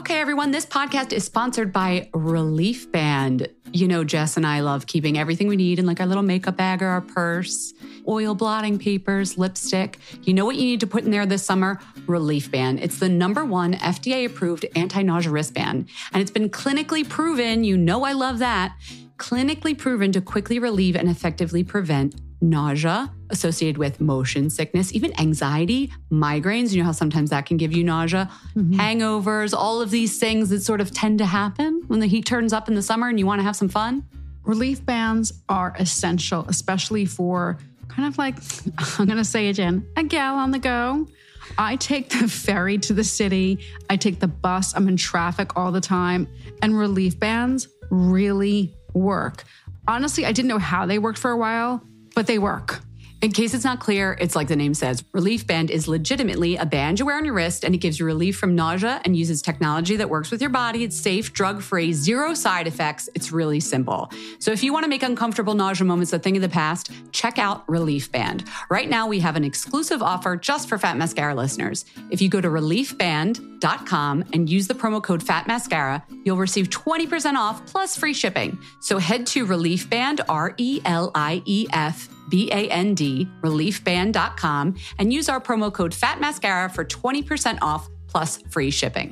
Okay, everyone, this podcast is sponsored by Relief Band. You know, Jess and I love keeping everything we need in like our little makeup bag or our purse, oil blotting papers, lipstick. You know what you need to put in there this summer? Relief Band. It's the #1 FDA-approved anti-nausea wristband, and it's been clinically proven, you know I love that, clinically proven to quickly relieve and effectively prevent nausea associated with motion sickness, even anxiety, migraines. You know how sometimes that can give you nausea, hangovers, all of these things that sort of tend to happen when the heat turns up in the summer and you want to have some fun. Relief bands are essential, especially for kind of like, I'm going to say it, Jen, a gal on the go. I take the ferry to the city. I take the bus. I'm in traffic all the time. And relief bands really work. Honestly, I didn't know how they worked for a while, but they work. In case it's not clear, it's like the name says. Relief Band is legitimately a band you wear on your wrist, and it gives you relief from nausea and uses technology that works with your body. It's safe, drug-free, zero side effects. It's really simple. So if you want to make uncomfortable nausea moments a thing of the past, check out Relief Band. Right now, we have an exclusive offer just for Fat Mascara listeners. If you go to reliefband.com and use the promo code FATMASCARA, you'll receive 20% off plus free shipping. So head to Relief Band, RELIEF BAND, reliefband.com, and use our promo code FATMASCARA for 20% off plus free shipping.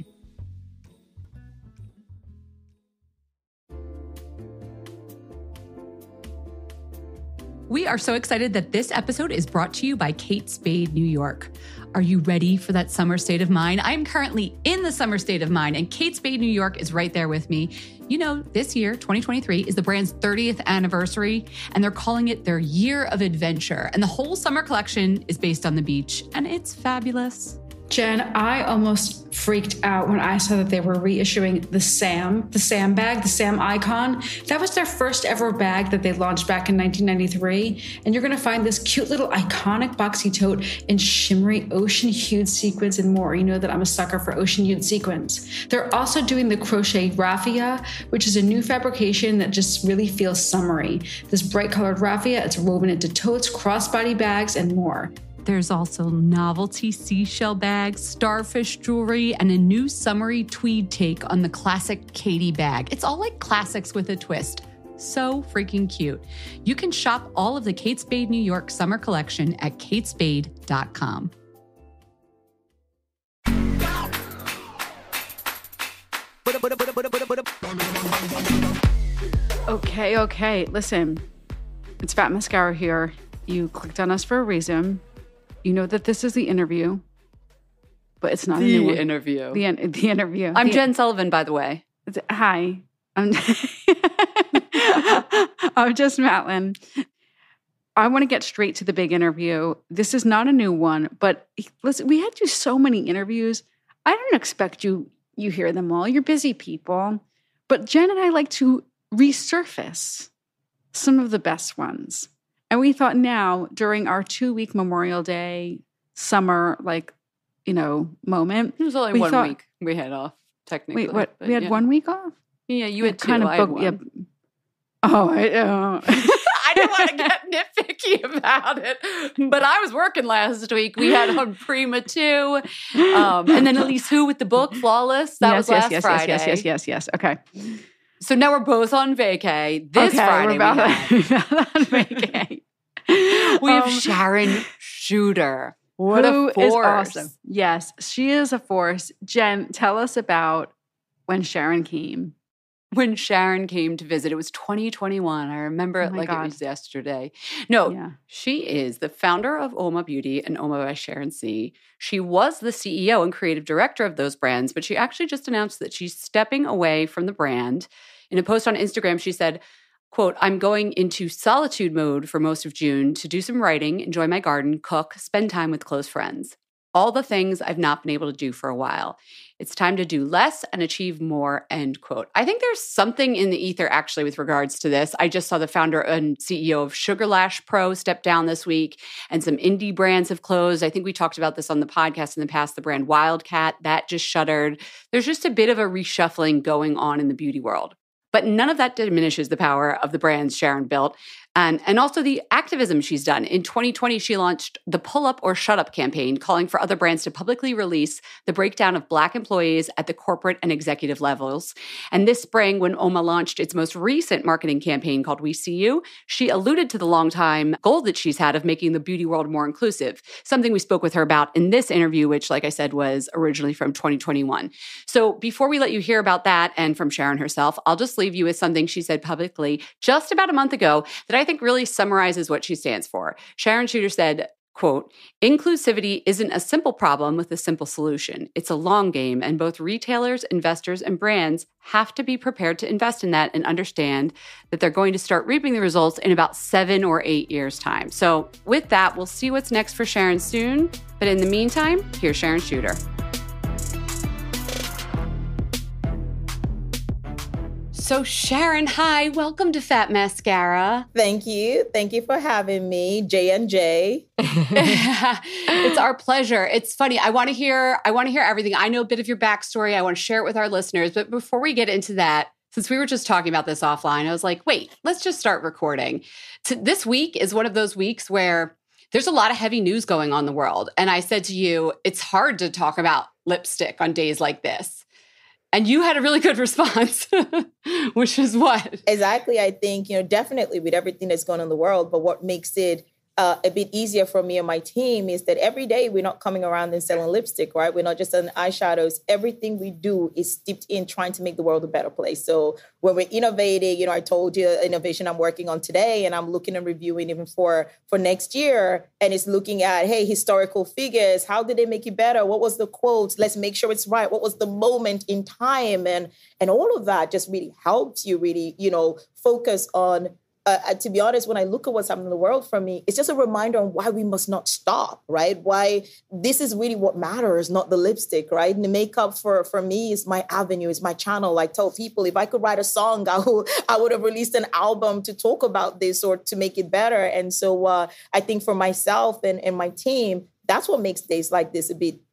We are so excited that this episode is brought to you by Kate Spade New York. Are you ready for that summer state of mind? I am currently in the summer state of mind, and Kate Spade New York is right there with me. You know, this year, 2023, is the brand's 30th anniversary, and they're calling it their year of adventure. And the whole summer collection is based on the beach, and it's fabulous. Jen, I almost freaked out when I saw that they were reissuing the Sam bag, the Sam icon. That was their first ever bag that they launched back in 1993. And you're going to find this cute little iconic boxy tote in shimmery ocean-hued sequins and more. You know that I'm a sucker for ocean-hued sequins. They're also doing the crochet raffia, which is a new fabrication that just really feels summery. This bright colored raffia, it's woven into totes, crossbody bags, and more. There's also novelty seashell bags, starfish jewelry, and a new summery tweed take on the classic Katie bag. It's all like classics with a twist. So freaking cute. You can shop all of the Kate Spade New York summer collection at katespade.com. Okay. Listen, it's Fat Mascara here. You clicked on us for a reason. You know that this is the interview, but it's not a new one. The interview. The interview. I'm Jen Sullivan, by the way. Hi. I'm just Matlin. I want to get straight to the big interview. This is not a new one, but listen, we had you so many interviews. I don't expect you hear them all. You're busy people. But Jen and I like to resurface some of the best ones. And we thought now, during our 2-week Memorial Day summer, moment. It was only 1 week we had off, technically. Wait, what? We had 1 week off? Yeah, you had 2. Kind of I had 1. Yeah. Oh, I didn't want to get nitpicky about it, but I was working last week. We had on Prima 2, and then Elise Hu with the book, Flawless. That was last Friday. Yes. Okay. So now we're both on vacay. This Friday we're about on vacay. We have Sharon Shooter. What who a force. Is awesome. Yes, she is a force. Jen, tell us about when Sharon came. When Sharon came to visit, it was 2021. I remember it like it was yesterday. No, She is the founder of Oma Beauty and Oma by Sharon C. She was the CEO and creative director of those brands, but she actually just announced that she's stepping away from the brand. In a post on Instagram, she said, quote, "I'm going into solitude mode for most of June to do some writing, enjoy my garden, cook, spend time with close friends. All the things I've not been able to do for a while. It's time to do less and achieve more," end quote. I think there's something in the ether actually with regards to this. I just saw the founder and CEO of Sugar Lash Pro step down this week, and some indie brands have closed. I think we talked about this on the podcast in the past, the brand Wildcat, that just shuttered. There's just a bit of a reshuffling going on in the beauty world. But none of that diminishes the power of the brands Sharon built. and also the activism she's done. In 2020, she launched the Pull Up or Shut Up campaign, calling for other brands to publicly release the breakdown of Black employees at the corporate and executive levels. And this spring, when OMA launched its most recent marketing campaign called We See You, she alluded to the long-time goal that she's had of making the beauty world more inclusive, something we spoke with her about in this interview, which, like I said, was originally from 2021. So before we let you hear about that and from Sharon herself, I'll just leave you with something she said publicly just about a month ago that I think really summarizes what she stands for. Sharon Chuter said, quote, "Inclusivity isn't a simple problem with a simple solution. It's a long game, and both retailers, investors, and brands have to be prepared to invest in that and understand that they're going to start reaping the results in about 7 or 8 years' time." So with that, we'll see what's next for Sharon soon. But in the meantime, here's Sharon Chuter. So Sharon, hi, welcome to Fat Mascara. Thank you. Thank you for having me, J&J. It's our pleasure. It's funny. I want to hear everything. I know a bit of your backstory. I want to share it with our listeners. But before we get into that, since we were just talking about this offline, I was like, wait, let's just start recording. So this week is one of those weeks where there's a lot of heavy news going on in the world. And I said to you, it's hard to talk about lipstick on days like this. And you had a really good response, which is what? Exactly. I think, definitely with everything that's going on in the world, but what makes it a bit easier for me and my team is that every day we're not coming around and selling lipstick, right? We're not just selling eyeshadows. Everything we do is steeped in trying to make the world a better place. So when we're innovating, I told you innovation I'm working on today, and I'm looking and reviewing even for next year. And it's looking at, hey, historical figures. How did they make it better? What was the quote? Let's make sure it's right. What was the moment in time? And all of that just really helps you really, focus on to be honest, when I look at what's happening in the world for me, it's just a reminder on why we must not stop, right? Why this is really what matters, not the lipstick, right? And the makeup for me is my avenue, is my channel. I tell people if I could write a song, I would have released an album to talk about this or to make it better. And so I think for myself and my team, that's what makes days like this a bit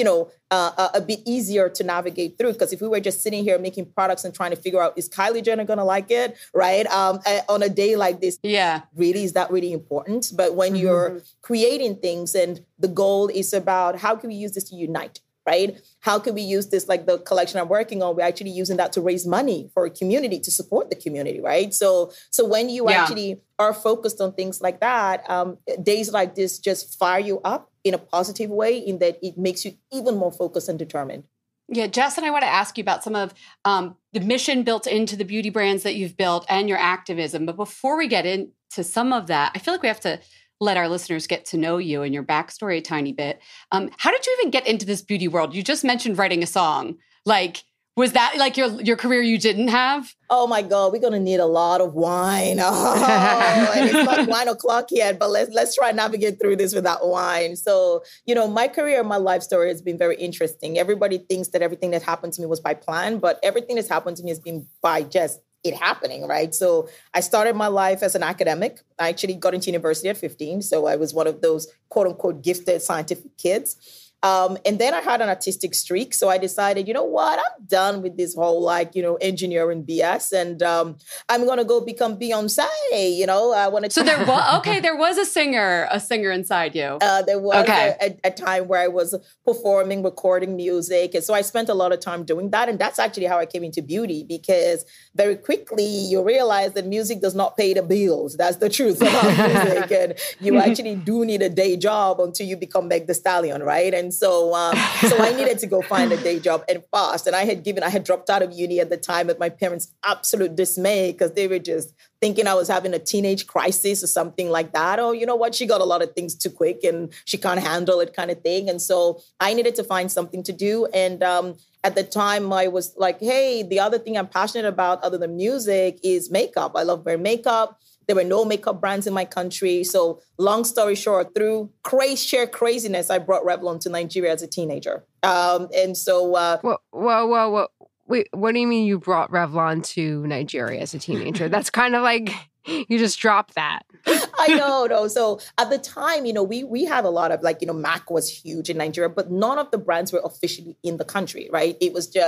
easier to navigate through. Because if we were just sitting here making products and trying to figure out, is Kylie Jenner going to like it, right? On a day like this, really, is that really important? But when you're creating things and the goal is about how can we use this to unite, right? How can we use this, like the collection I'm working on, we're actually using that to raise money for a community, to support the community, right? So when you actually are focused on things like that, days like this just fire you up in a positive way, in that it makes you even more focused and determined. Yeah, Jess, and I want to ask you about some of the mission built into the beauty brands that you've built and your activism. But before we get into some of that, I feel like we have to let our listeners get to know you and your backstory a tiny bit. How did you even get into this beauty world? You just mentioned writing a song. Like, was that like your career you didn't have? Oh my God, we're gonna need a lot of wine. And it's not 9 o'clock yet, but let's try and navigate through this without wine. So, my career, my life story has been very interesting. Everybody thinks that everything that happened to me was by plan, but everything that's happened to me has been by just it happening, right? So I started my life as an academic. I actually got into university at 15. So I was one of those quote unquote gifted scientific kids. And then I had an artistic streak. So I decided, you know what, I'm done with this whole engineering BS. And I'm going to go become Beyonce. I want to. So there was a singer inside you. There was a time where I was performing, recording music. And so I spent a lot of time doing that. And that's actually how I came into beauty, because very quickly you realize that music does not pay the bills. That's the truth about music. And you actually do need a day job until you become Meg Thee Stallion, right? And so I needed to go find a day job and fast. And I had dropped out of uni at the time, at my parents' absolute dismay, because they were just thinking I was having a teenage crisis or something like that. Oh, you know what? She got a lot of things too quick and she can't handle it, kind of thing. And so I needed to find something to do. And at the time, I was like, hey, the other thing I'm passionate about other than music is makeup. I love wearing makeup. There were no makeup brands in my country. So long story short, through sheer craziness, I brought Revlon to Nigeria as a teenager. And so... Whoa. Wait, what do you mean you brought Revlon to Nigeria as a teenager? That's kind of like you just dropped that. I know, no. So at the time, we had a lot of MAC was huge in Nigeria, but none of the brands were officially in the country, right? It was just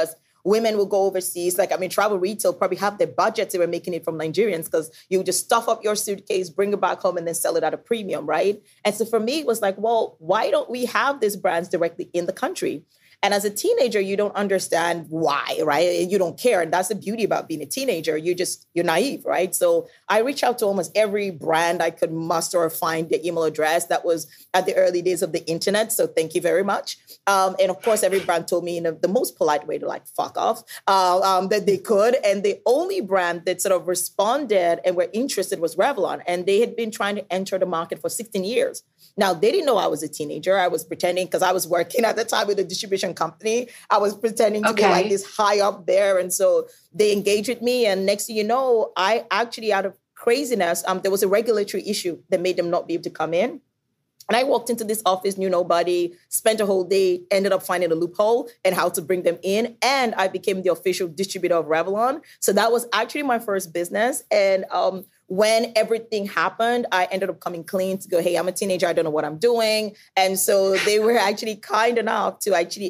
women will go overseas. Like, I mean, travel retail probably have their budgets. They were making it from Nigerians because you would just stuff up your suitcase, bring it back home, and then sell it at a premium, right? And so for me, it was like, well, why don't we have these brands directly in the country? And as a teenager, you don't understand why, right? You don't care. And that's the beauty about being a teenager. You're naive, right? So I reached out to almost every brand I could muster or find their email address. That was at the early days of the internet. So thank you very much. And of course, every brand told me in the most polite way to like, fuck off, that they could. And the only brand that sort of responded and were interested was Revlon. And they had been trying to enter the market for 16 years. Now, they didn't know I was a teenager. I was pretending because I was working at the time with a distribution company. I was pretending to be like this high up there. And so they engaged with me. And next thing you know, I actually, out of craziness, there was a regulatory issue that made them not be able to come in. And I walked into this office, knew nobody, spent a whole day, ended up finding a loophole and how to bring them in. And I became the official distributor of Revlon. So that was actually my first business. And when everything happened, I ended up coming clean to go, hey, I'm a teenager. I don't know what I'm doing. And so they were actually kind enough to actually,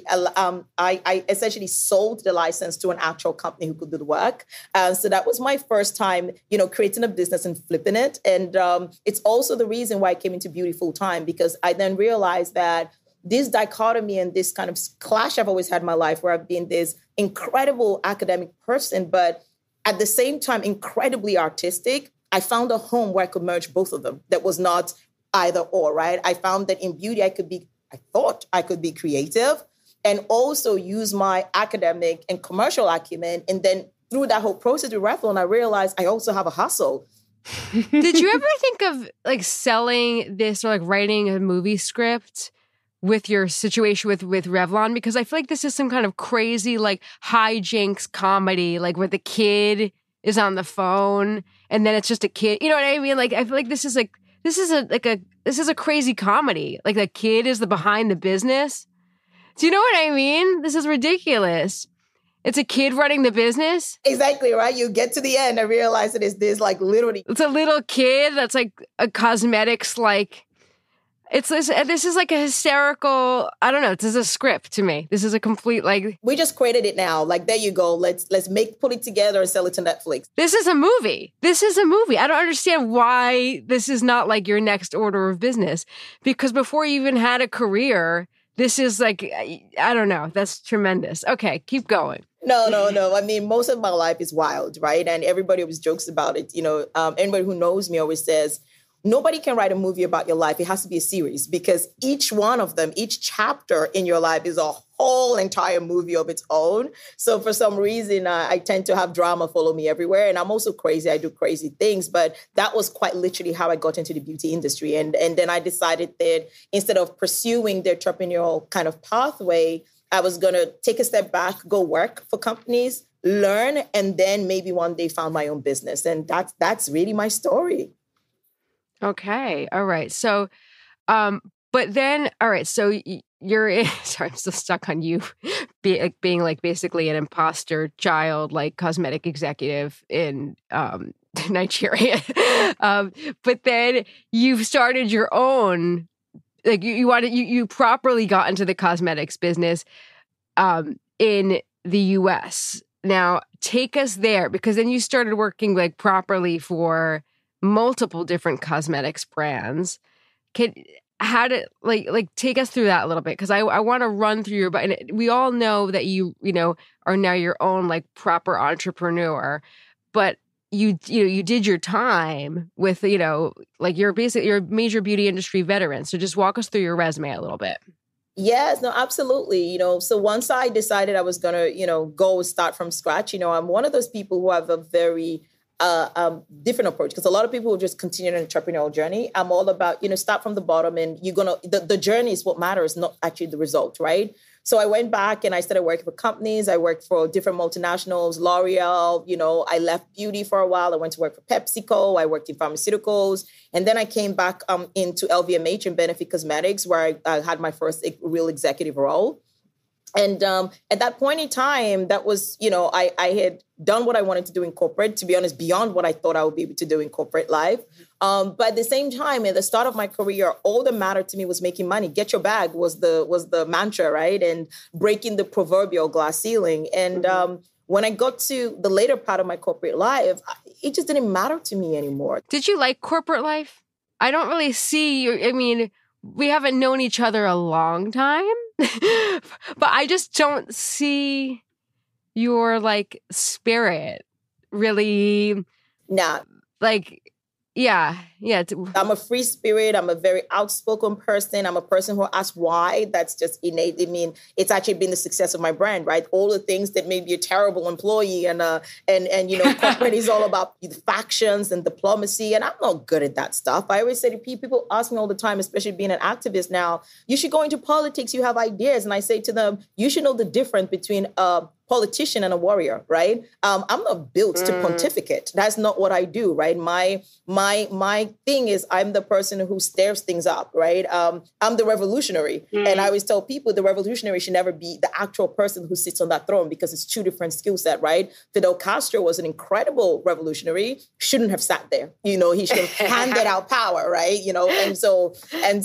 I essentially sold the license to an actual company who could do the work. So that was my first time, creating a business and flipping it. And it's also the reason why I came into beauty full time, because I then realized that this dichotomy and this kind of clash I've always had in my life, where I've been this incredible academic person, but at the same time, incredibly artistic. I found a home where I could merge both of them. That was not either or, right? I found that in beauty, I thought I could be creative and also use my academic and commercial acumen. And then through that whole process with Revlon, I realized I also have a hustle. Did you ever think of like selling this or like writing a movie script with your situation with Revlon? Because I feel like this is some kind of crazy like hijinks comedy, like where the kid is on the phone and then it's just a kid. You know what I mean? Like, I feel like this is a crazy comedy. Like the kid is the behind the business. Do you know what I mean? This is ridiculous. It's a kid running the business. Exactly, right? You get to the end and realize that it's like literally. It's a little kid that's like a cosmetics, like, this is like a hysterical, I don't know, this is a script to me. This is a complete like. We just created it now. Like, there you go. Let's put it together and sell it to Netflix. This is a movie. I don't understand why this is not like your next order of business. Because before you even had a career, this is like, I don't know. That's tremendous. Okay, keep going. No. I mean, most of my life is wild, right? And everybody always jokes about it. Anybody who knows me always says, nobody can write a movie about your life. It has to be a series, because each one of them, each chapter in your life is a whole entire movie of its own. So for some reason, I tend to have drama follow me everywhere. And I'm also crazy. I do crazy things. But that was quite literally how I got into the beauty industry. And then I decided that instead of pursuing the entrepreneurial kind of pathway, I was going to take a step back, go work for companies, learn, and then maybe one day found my own business. And that's really my story. Okay. All right. So, but then, all right. So you're, sorry, I'm still stuck on you being like basically an imposter child, like cosmetic executive in Nigeria. But then you've started your own, like you properly got into the cosmetics business in the US. Now take us there, because then you started working like properly for multiple different cosmetics brands. How did take us through that a little bit? Because I want to run through and we all know that you are now your own like proper entrepreneur, but you did your time with like you're a major beauty industry veteran. So just walk us through your resume a little bit. Yes, no, absolutely. So once I decided I was gonna go start from scratch, I'm one of those people who have a very different approach, because a lot of people will just continue an entrepreneurial journey. I'm all about, start from the bottom, and the journey is what matters, not actually the result, right? So I went back and I started working for companies. I worked for different multinationals, L'Oreal, I left beauty for a while. I went to work for PepsiCo. I worked in pharmaceuticals. And then I came back into LVMH and Benefit Cosmetics, where I had my first real executive role. And at that point in time, that was, I had done what I wanted to do in corporate, to be honest, beyond what I thought I would be able to do in corporate life. But at the same time, at the start of my career, all that mattered to me was making money. Get your bag was the mantra, right? And breaking the proverbial glass ceiling. And when I got to the later part of my corporate life, it just didn't matter to me anymore. Did you like corporate life? I don't really see you. I mean, we haven't known each other a long time, but I just don't see your like spirit really. Nah. Like, yeah. I'm a free spirit. I'm a very outspoken person. I'm a person who asks why. That's just innate. I mean, it's actually been the success of my brand, right? All the things that made me a terrible employee and corporate is all about factions and diplomacy. And I'm not good at that stuff. I always say to people ask me all the time, especially being an activist now, you should go into politics. You have ideas. And I say to them, you should know the difference between politician and a warrior, right? I'm not built to pontificate. That's not what I do, right? My thing is I'm the person who stirs things up, right? I'm the revolutionary. And I always tell people the revolutionary should never be the actual person who sits on that throne because it's two different skill sets, right? Fidel Castro was an incredible revolutionary, shouldn't have sat there. He should have handed out power, right? And so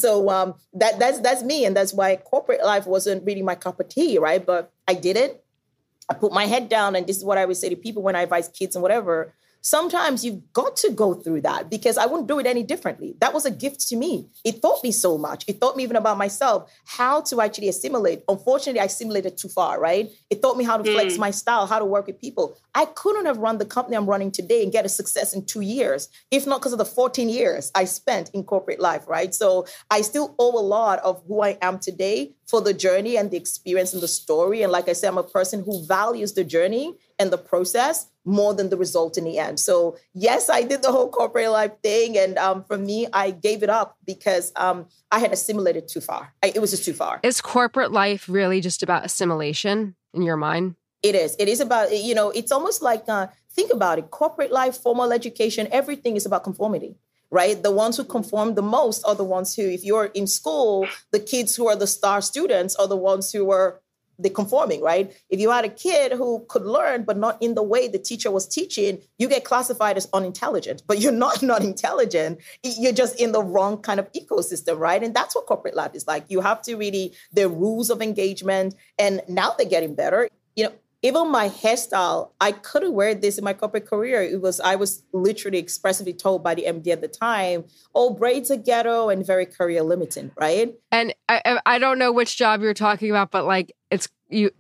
that's me. And that's why corporate life wasn't really my cup of tea, right? But I did it. I put my head down, and this is what I would say to people when I advise kids and whatever. Sometimes you've got to go through that because I wouldn't do it any differently. That was a gift to me. It taught me so much. It taught me even about myself, how to actually assimilate. Unfortunately, I assimilated too far, right? It taught me how to flex my style, how to work with people. I couldn't have run the company I'm running today and get a success in 2 years, if not because of the 14 years I spent in corporate life, right? So I still owe a lot of who I am today for the journey and the experience and the story. And like I said, I'm a person who values the journey and the process more than the result in the end. So yes, I did the whole corporate life thing. And for me, I gave it up because I had assimilated too far. It was just too far. Is corporate life really just about assimilation in your mind? It is. It is about, it's almost like, think about it. Corporate life, formal education, everything is about conformity. Right? The ones who conform the most are the ones who, if you're in school, the kids who are the star students are the ones who are the conforming, right? If you had a kid who could learn, but not in the way the teacher was teaching, you get classified as unintelligent, but you're not intelligent. You're just in the wrong kind of ecosystem, right? And that's what corporate life is like. You have to really, the rules of engagement, and now they're getting better. Even my hairstyle, I couldn't wear this in my corporate career. I was literally expressively told by the MD at the time, braids are ghetto and very career limiting, right? And I don't know which job you're talking about, but like it's you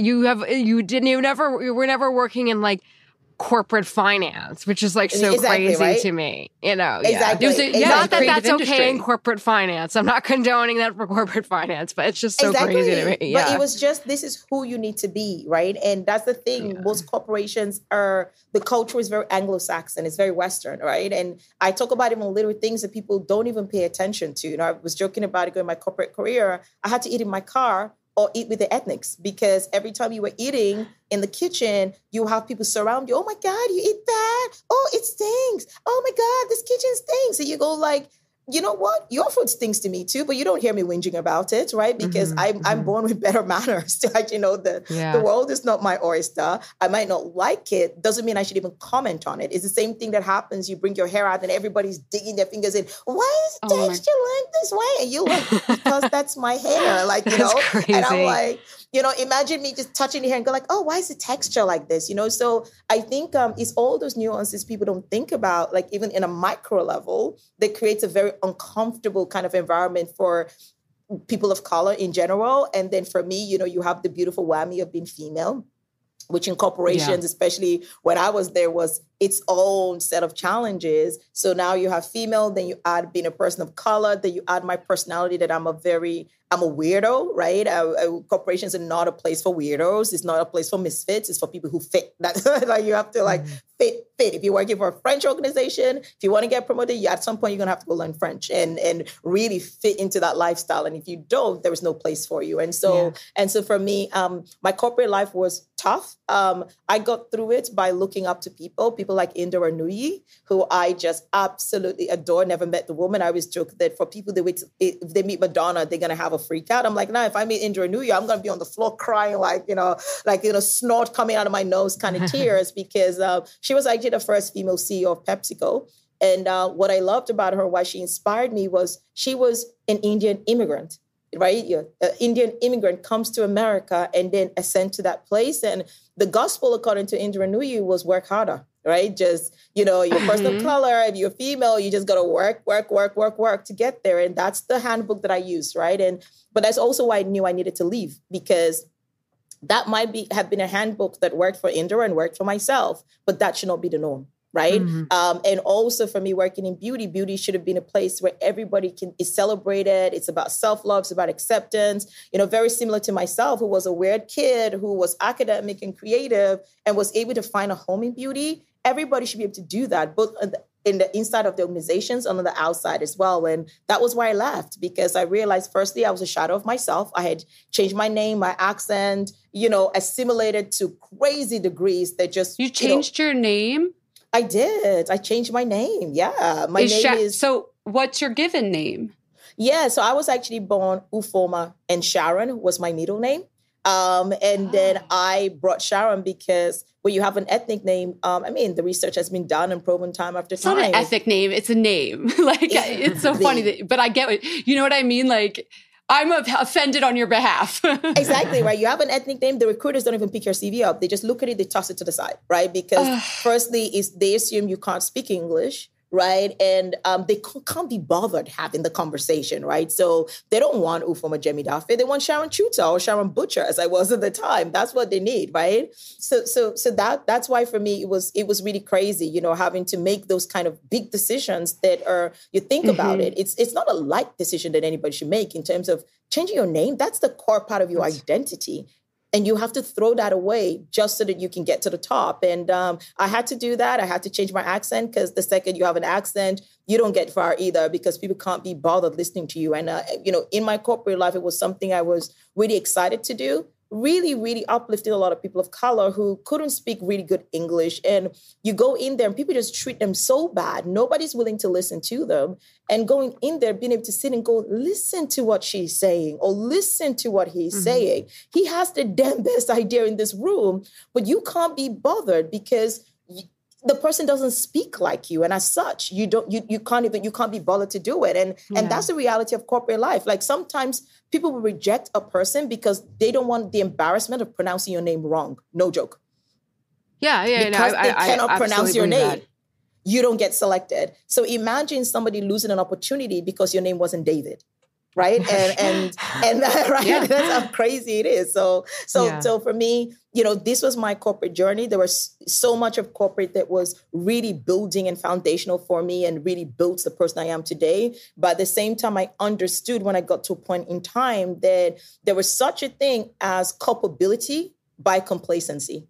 were never working in like corporate finance, which is like so crazy right? to me, Exactly. Not that that's okay in corporate finance. I'm not condoning that for corporate finance, but it's just so crazy to me. Yeah. But it was just, this is who you need to be, right? And that's the thing. Yeah. Most corporations the culture is very Anglo-Saxon. It's very Western, right? And I talk about even little things that people don't even pay attention to. I was joking about it during my corporate career. I had to eat in my car or eat with the ethnics, because every time you were eating in the kitchen, you have people surround you. Oh my God, you eat that? Oh, it stinks. Oh my God, this kitchen stinks. So you go like, you know what? Your food stinks to me too, but you don't hear me whinging about it, right? Because I'm born with better manners to actually know that the world is not my oyster. I might not like it. Doesn't mean I should even comment on it. It's the same thing that happens. You bring your hair out and everybody's digging their fingers in. Why is the texture like this way? And you're like, because that's my hair. Like, crazy. And I'm like, imagine me just touching the hair and go like, oh, why is the texture like this? So I think it's all those nuances people don't think about, like even in a micro level, that creates a very uncomfortable kind of environment for people of color in general. And then for me, you have the beautiful whammy of being female, which in corporations, especially when I was there, was its own set of challenges. So now you have female, then you add being a person of color, then you add my personality that I'm a weirdo, right? Corporations are not a place for weirdos. It's not a place for misfits. It's for people who fit. That's like you have to fit. If you're working for a French organization, if you want to get promoted, at some point you're gonna have to go learn French and really fit into that lifestyle. And if you don't, there is no place for you. And so for me, my corporate life was tough. I got through it by looking up to people people like Indira Nooyi, who I just absolutely adore. Never met the woman. I always joke that for people that wait, if they meet Madonna, they're going to have a freak out. I'm like, no, if I meet Indira Nooyi, I'm going to be on the floor crying like, snot coming out of my nose kind of tears, because she was actually the first female CEO of PepsiCo. And what I loved about her, why she inspired me, was she was an Indian immigrant. Right? An Indian immigrant comes to America and then ascend to that place. And the gospel, according to Indira Nooyi, was work harder, right? Just, you're a person of color, if you're female, you just got to work to get there. And that's the handbook that I use, right? But that's also why I knew I needed to leave, because that might have been a handbook that worked for Indira and worked for myself, but that should not be the norm. Right. Mm-hmm. And also for me, working in beauty should have been a place where everybody is celebrated. It's about self-love. It's about acceptance. Very similar to myself, who was a weird kid, who was academic and creative and was able to find a home in beauty. Everybody should be able to do that, both in the inside of the organizations and on the outside as well. And that was why I left, because I realized, firstly, I was a shadow of myself. I had changed my name, my accent, assimilated to crazy degrees that just... You changed your name? I did. I changed my name. Yeah. My name is... So what's your given name? Yeah. So I was actually born Ufoma, and Sharon was my middle name. Then I brought Sharon because when you have an ethnic name, the research has been done and proven time after time. It's not an ethnic name. It's a name. It's so funny. But I get it. You know what I mean? I'm offended on your behalf. Exactly, right? You have an ethnic name, the recruiters don't even pick your CV up. They just look at it, they toss it to the side, right? Because firstly, they assume you can't speak English, right? And they can't be bothered having the conversation, right? So they don't want Ufoma Jemidafe. They want Sharon Chuta or Sharon Butcher, as I was at the time. That's what they need, right? So that's why for me, it was really crazy, having to make those kind of big decisions that you think about it. It's not a light decision that anybody should make in terms of changing your name. That's the core part of your identity. And you have to throw that away just so that you can get to the top. And I had to do that. I had to change my accent, because the second you have an accent, you don't get far either, because people can't be bothered listening to you. And, in my corporate life, it was something I was really excited to do. Really, really uplifted a lot of people of color who couldn't speak really good English. And you go in there and people just treat them so bad. Nobody's willing to listen to them. And going in there, being able to sit and go, listen to what she's saying, or listen to what he's saying. He has the damn best idea in this room, but you can't be bothered because the person doesn't speak like you. And as such, you can't be bothered to do it. And that's the reality of corporate life. Sometimes people will reject a person because they don't want the embarrassment of pronouncing your name wrong. No joke. Yeah. Because they cannot pronounce your name. That. You don't get selected. So imagine somebody losing an opportunity because your name wasn't David. Right. And right. Yeah. That's how crazy it is. So for me, this was my corporate journey. There was so much of corporate that was really building and foundational for me and really built the person I am today. But at the same time, I understood when I got to a point in time that there was such a thing as culpability by complacency.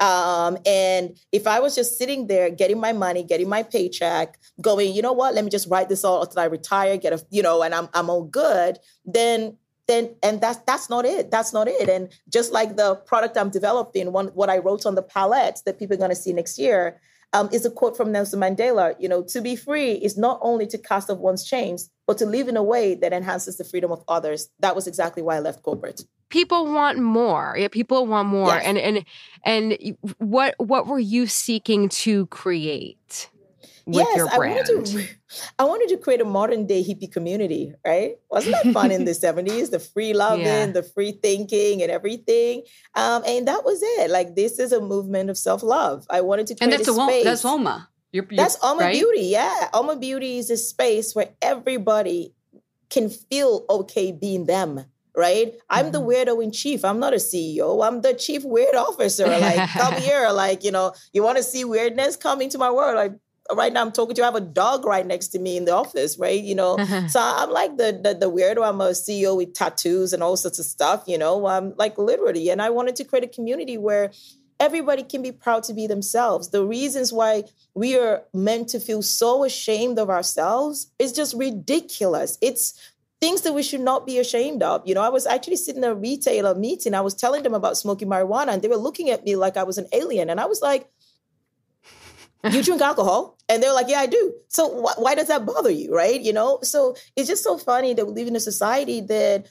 And if I was just sitting there getting my money, getting my paycheck, going, you know what, let me just write this all until I retire, and I'm all good, then that's not it. That's not it. And just like the product I'm developing, what I wrote on the palettes that people are going to see next year, is a quote from Nelson Mandela. To be free is not only to cast off one's chains, but to live in a way that enhances the freedom of others. That was exactly why I left corporate. People want more. Yeah, people want more. Yes. And what were you seeking to create with your brand? I wanted to create a modern day hippie community, right? Wasn't that fun in the 70s? The free loving, the free thinking and everything. And that was it. This is a movement of self-love. I wanted to create a space. That's Oma. That's Oma right? Beauty, yeah. Oma Beauty is a space where everybody can feel okay being them. Right? I'm the weirdo in chief. I'm not a CEO. I'm the chief weird officer. Come here. You want to see weirdness? Come into my world. Right now I'm talking to you. I have a dog right next to me in the office, right? So I'm like the weirdo. I'm a CEO with tattoos and all sorts of stuff, I'm literally. And I wanted to create a community where everybody can be proud to be themselves. The reasons why we are meant to feel so ashamed of ourselves is just ridiculous. It's things that we should not be ashamed of. I was actually sitting in a retailer meeting. I was telling them about smoking marijuana and they were looking at me like I was an alien. And I was like, You drink alcohol? And they're like, yeah, I do. So why does that bother you, right? So it's just so funny that we live in a society that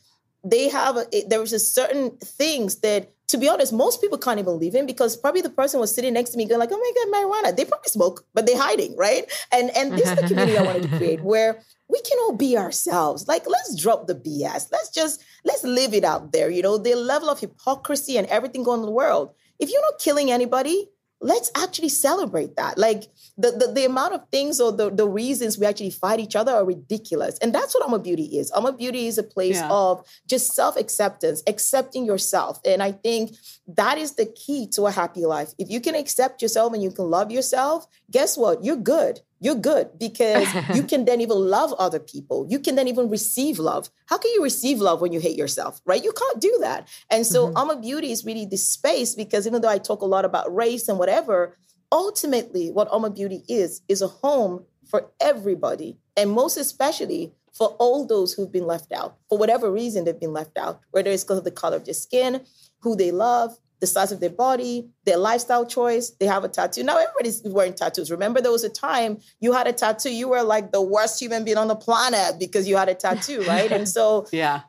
there was a certain things that, to be honest, most people can't even live in, because probably the person was sitting next to me going like, oh my God, marijuana. They probably smoke, but they're hiding, right? And this is the community I wanted to create, where we can all be ourselves. Like, let's drop the BS. Let's live it out there. The level of hypocrisy and everything going on in the world. If you're not killing anybody, let's actually celebrate that. Like, the amount of things or the reasons we actually fight each other are ridiculous. And that's what Oma Beauty is. Oma Beauty is a place of just self-acceptance, accepting yourself. And I think that is the key to a happy life. If you can accept yourself and you can love yourself, guess what? You're good. You're good, because you can then even love other people. You can then even receive love. How can you receive love when you hate yourself, right? You can't do that. And so Oma Beauty is really this space, because even though I talk a lot about race and whatever, ultimately what Oma Beauty is a home for everybody. And most especially for all those who've been left out. For whatever reason they've been left out, whether it's because of the color of their skin, who they love, the size of their body, their lifestyle choice, they have a tattoo. Now everybody's wearing tattoos. Remember, there was a time you had a tattoo, you were like the worst human being on the planet because you had a tattoo, right? And so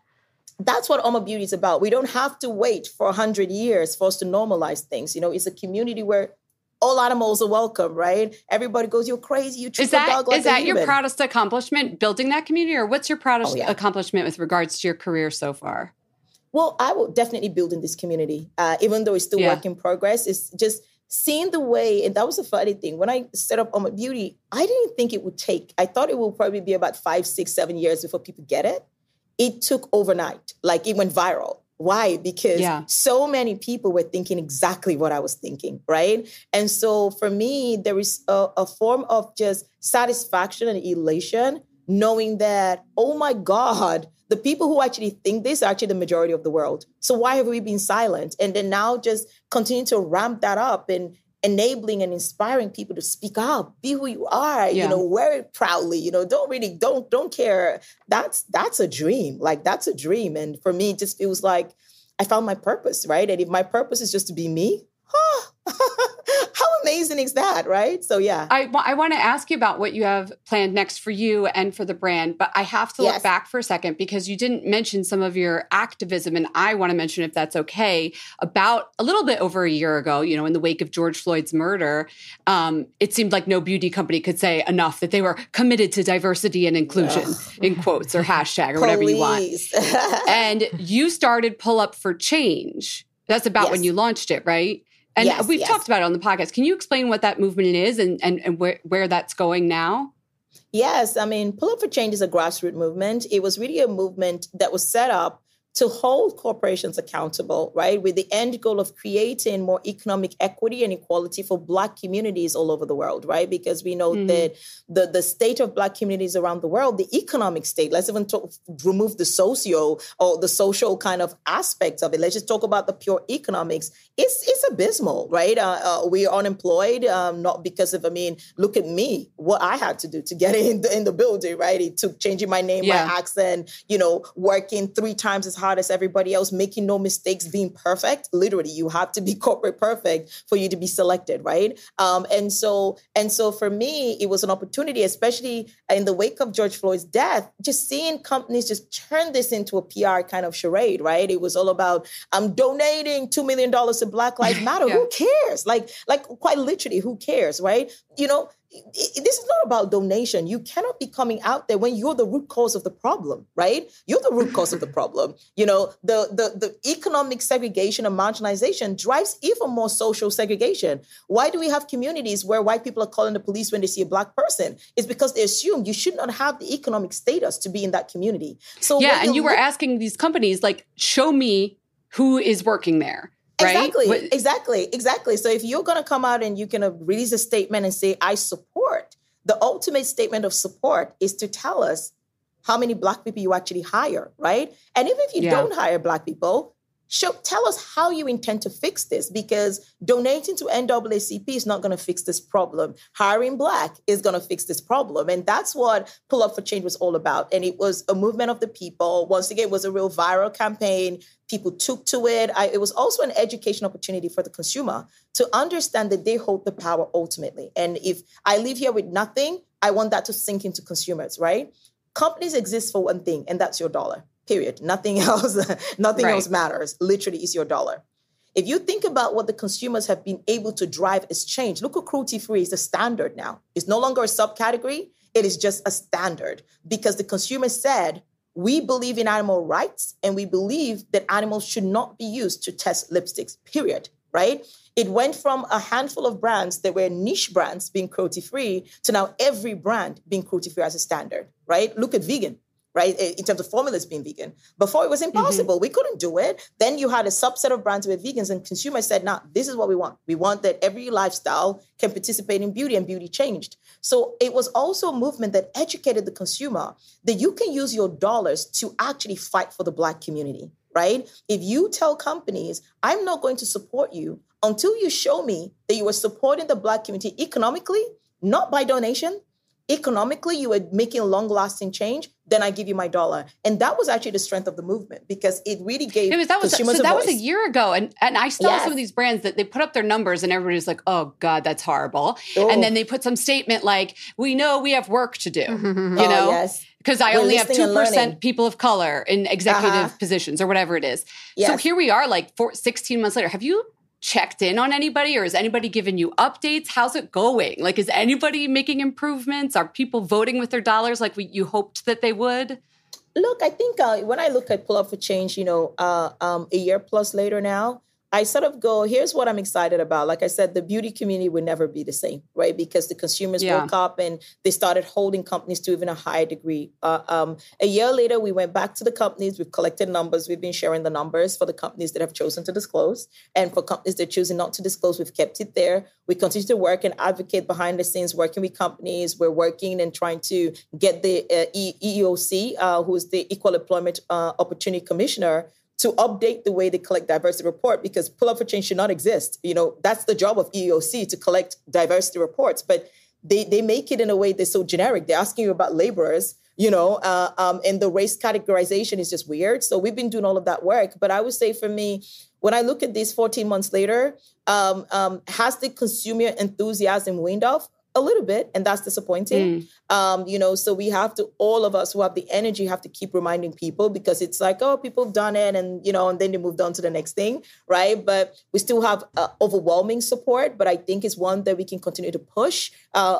that's what Oma Beauty is about. We don't have to wait for 100 years for us to normalize things. It's a community where all animals are welcome, right? Everybody goes, you're crazy, you treat the dog like a human. Is that your proudest accomplishment, building that community? Or what's your proudest accomplishment with regards to your career so far? Well, I will definitely build in this community, even though it's still work in progress. It's just seeing the way, and that was a funny thing. When I set up Oma Beauty, I didn't think it would take. I thought it would probably be about 5, 6, 7 years before people get it. It took overnight. Like, it went viral. Why? Because so many people were thinking exactly what I was thinking, right? And so for me, there is a form of just satisfaction and elation, knowing that, oh my God, the people who actually think this are actually the majority of the world. So why have we been silent? And then now just continue to ramp that up and enabling and inspiring people to speak up, be who you are, wear it proudly, don't care. That's a dream. Like, that's a dream. And for me, it just feels like I found my purpose, right? And if my purpose is just to be me, how amazing is that, right? So, yeah. I want to ask you about what you have planned next for you and for the brand, but I have to look back for a second, because you didn't mention some of your activism, and I want to mention, if that's okay, about a little bit over a year ago, in the wake of George Floyd's murder, it seemed like no beauty company could say enough that they were committed to diversity and inclusion, in quotes, or hashtag, or whatever you want. And you started Pull Up for Change. That's about when you launched it, right? And we've talked about it on the podcast. Can you explain what that movement is and where that's going now? Yes. I mean, Pull Up for Change is a grassroots movement. It was really a movement that was set up to hold corporations accountable, right? With the end goal of creating more economic equity and equality for Black communities all over the world, right? Because we know that the state of Black communities around the world, the economic state, let's even remove the social kind of aspects of it. Let's just talk about the pure economics. It's abysmal, right? We are unemployed, not because of, look at me, what I had to do to get in the building, right? It took changing my name, my accent, working 3 times as hard as everybody else, making no mistakes, being perfect. Literally, you have to be corporate perfect for you to be selected, right? And so for me, it was an opportunity, especially in the wake of George Floyd's death, just seeing companies just turn this into a PR kind of charade, right? It was all about, I'm donating $2 million to Black Lives Matter. Who cares? Like quite literally, who cares, right? This is not about donation. You cannot be coming out there when you're the root cause of the problem, right? You're the root cause of the problem. The economic segregation and marginalization drives even more social segregation. Why do we have communities where white people are calling the police when they see a Black person? It's because they assume you should not have the economic status to be in that community. So and you were asking these companies, like, show me who is working there. Right? Exactly. So if you're going to come out and you can release a statement and say, I support, the ultimate statement of support is to tell us how many Black people you actually hire, right? And even if you don't hire Black people, Tell us how you intend to fix this, because donating to NAACP is not going to fix this problem. Hiring Black is going to fix this problem. And that's what Pull Up for Change was all about. And it was a movement of the people. Once again, it was a real viral campaign. People took to it. It was also an education opportunity for the consumer to understand that they hold the power ultimately. And if I leave here with nothing, I want that to sink into consumers, right? Companies exist for one thing, and that's your dollar. Period. Nothing else, else matters. Literally, is your dollar. If you think about what the consumers have been able to drive as change, look at cruelty-free is the standard now. It's no longer a subcategory. It is just a standard, because the consumer said, we believe in animal rights, and we believe that animals should not be used to test lipsticks, period, right? It went from a handful of brands that were niche brands being cruelty-free to now every brand being cruelty-free as a standard, right? Look at vegan, right? In terms of formulas being vegan. Before, it was impossible. We couldn't do it. Then you had a subset of brands with vegans, and consumers said, nah, this is what we want. We want that every lifestyle can participate in beauty, and beauty changed. So it was also a movement that educated the consumer that you can use your dollars to actually fight for the Black community, right? If you tell companies, I'm not going to support you until you show me that you are supporting the Black community economically, not by donation, economically, you were making long-lasting change, then I give you my dollar. And that was actually the strength of the movement, because it really gave consumers a voice. That was a year ago. And I saw some of these brands that they put up their numbers and everybody's like, oh God, that's horrible. Oh. And then they put some statement like, we know we have work to do, you know? Yes. Because I only have 2% people of color in executive positions or whatever it is. Yes. So here we are, like 16 months later. Have you checked in on anybody, or is anybody giving you updates? How's it going? Like, is anybody making improvements? Are people voting with their dollars like you hoped that they would? Look, I think when I look at Pull Up for Change, a year plus later now, I sort of go, here's what I'm excited about. Like I said, the beauty community would never be the same, right? Because the consumers woke up and they started holding companies to even a higher degree. A year later, we went back to the companies. We've collected numbers. We've been sharing the numbers for the companies that have chosen to disclose. And for companies that are choosing not to disclose, we've kept it there. We continue to work and advocate behind the scenes, working with companies. We're working and trying to get the EEOC, who is the Equal Employment Opportunity Commissioner, to update the way they collect diversity report, because Pull Up for Change should not exist. That's the job of EEOC, to collect diversity reports, but they make it in a way that's so generic. They're asking you about laborers, and the race categorization is just weird. So we've been doing all of that work. But I would say for me, when I look at this 14 months later, has the consumer enthusiasm waned off? A little bit, and that's disappointing. So we have to, all of us who have the energy, have to keep reminding people, because it's like, oh, people have done it, and and then they moved on to the next thing, right? But we still have overwhelming support. But I think it's one that we can continue to push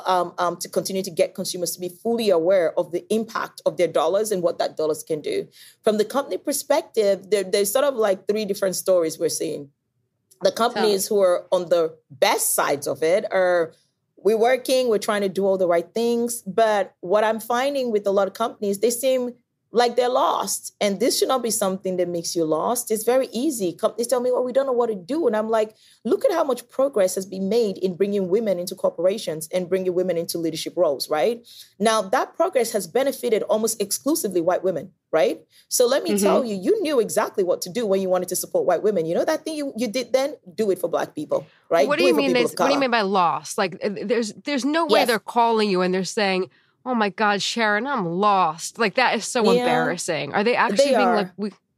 to continue to get consumers to be fully aware of the impact of their dollars and what that dollars can do. From the company perspective, there's sort of like three different stories we're seeing. The companies who are on the best sides of it are, we're working, we're trying to do all the right things. But what I'm finding with a lot of companies, they seem like they're lost. And this should not be something that makes you lost. It's very easy. Companies tell me, well, we don't know what to do. And I'm like, look at how much progress has been made in bringing women into corporations and bringing women into leadership roles, right? Now, that progress has benefited almost exclusively white women, right? So let me tell you, you knew exactly what to do when you wanted to support white women. You know that thing you did then? Do it for Black people, right? What do you mean? What do you mean by lost? Like, there's no way they're calling you and they're saying, oh my God, Sharon, I'm lost. Like, that is so embarrassing. Are they actually being like,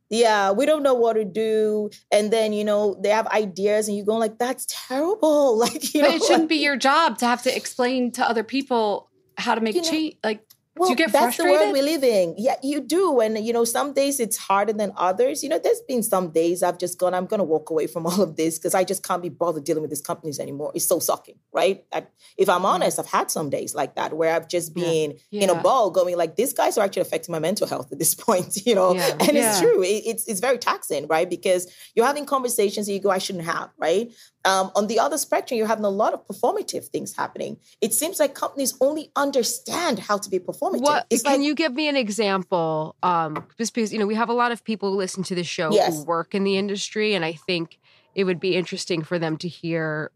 we don't know what to do. And then, they have ideas and you go like, that's terrible. Like, but it shouldn't be your job to have to explain to other people how to make change. Like, well, do you get that's frustrated? the world we live in. Yeah, you do. And, some days it's harder than others. There's been some days I've just gone, I'm going to walk away from all of this because I just can't be bothered dealing with these companies anymore. It's so sucking, right? If I'm honest, I've had some days like that where I've just been in a ball going like, these guys are actually affecting my mental health at this point, And it's true. It's very taxing, right? Because you're having conversations that you go, I shouldn't have, right? On the other spectrum, you're having a lot of performative things happening. It seems like companies only understand how to be performative. Can you give me an example? Just because, we have a lot of people who listen to the show who work in the industry, and I think it would be interesting for them to hear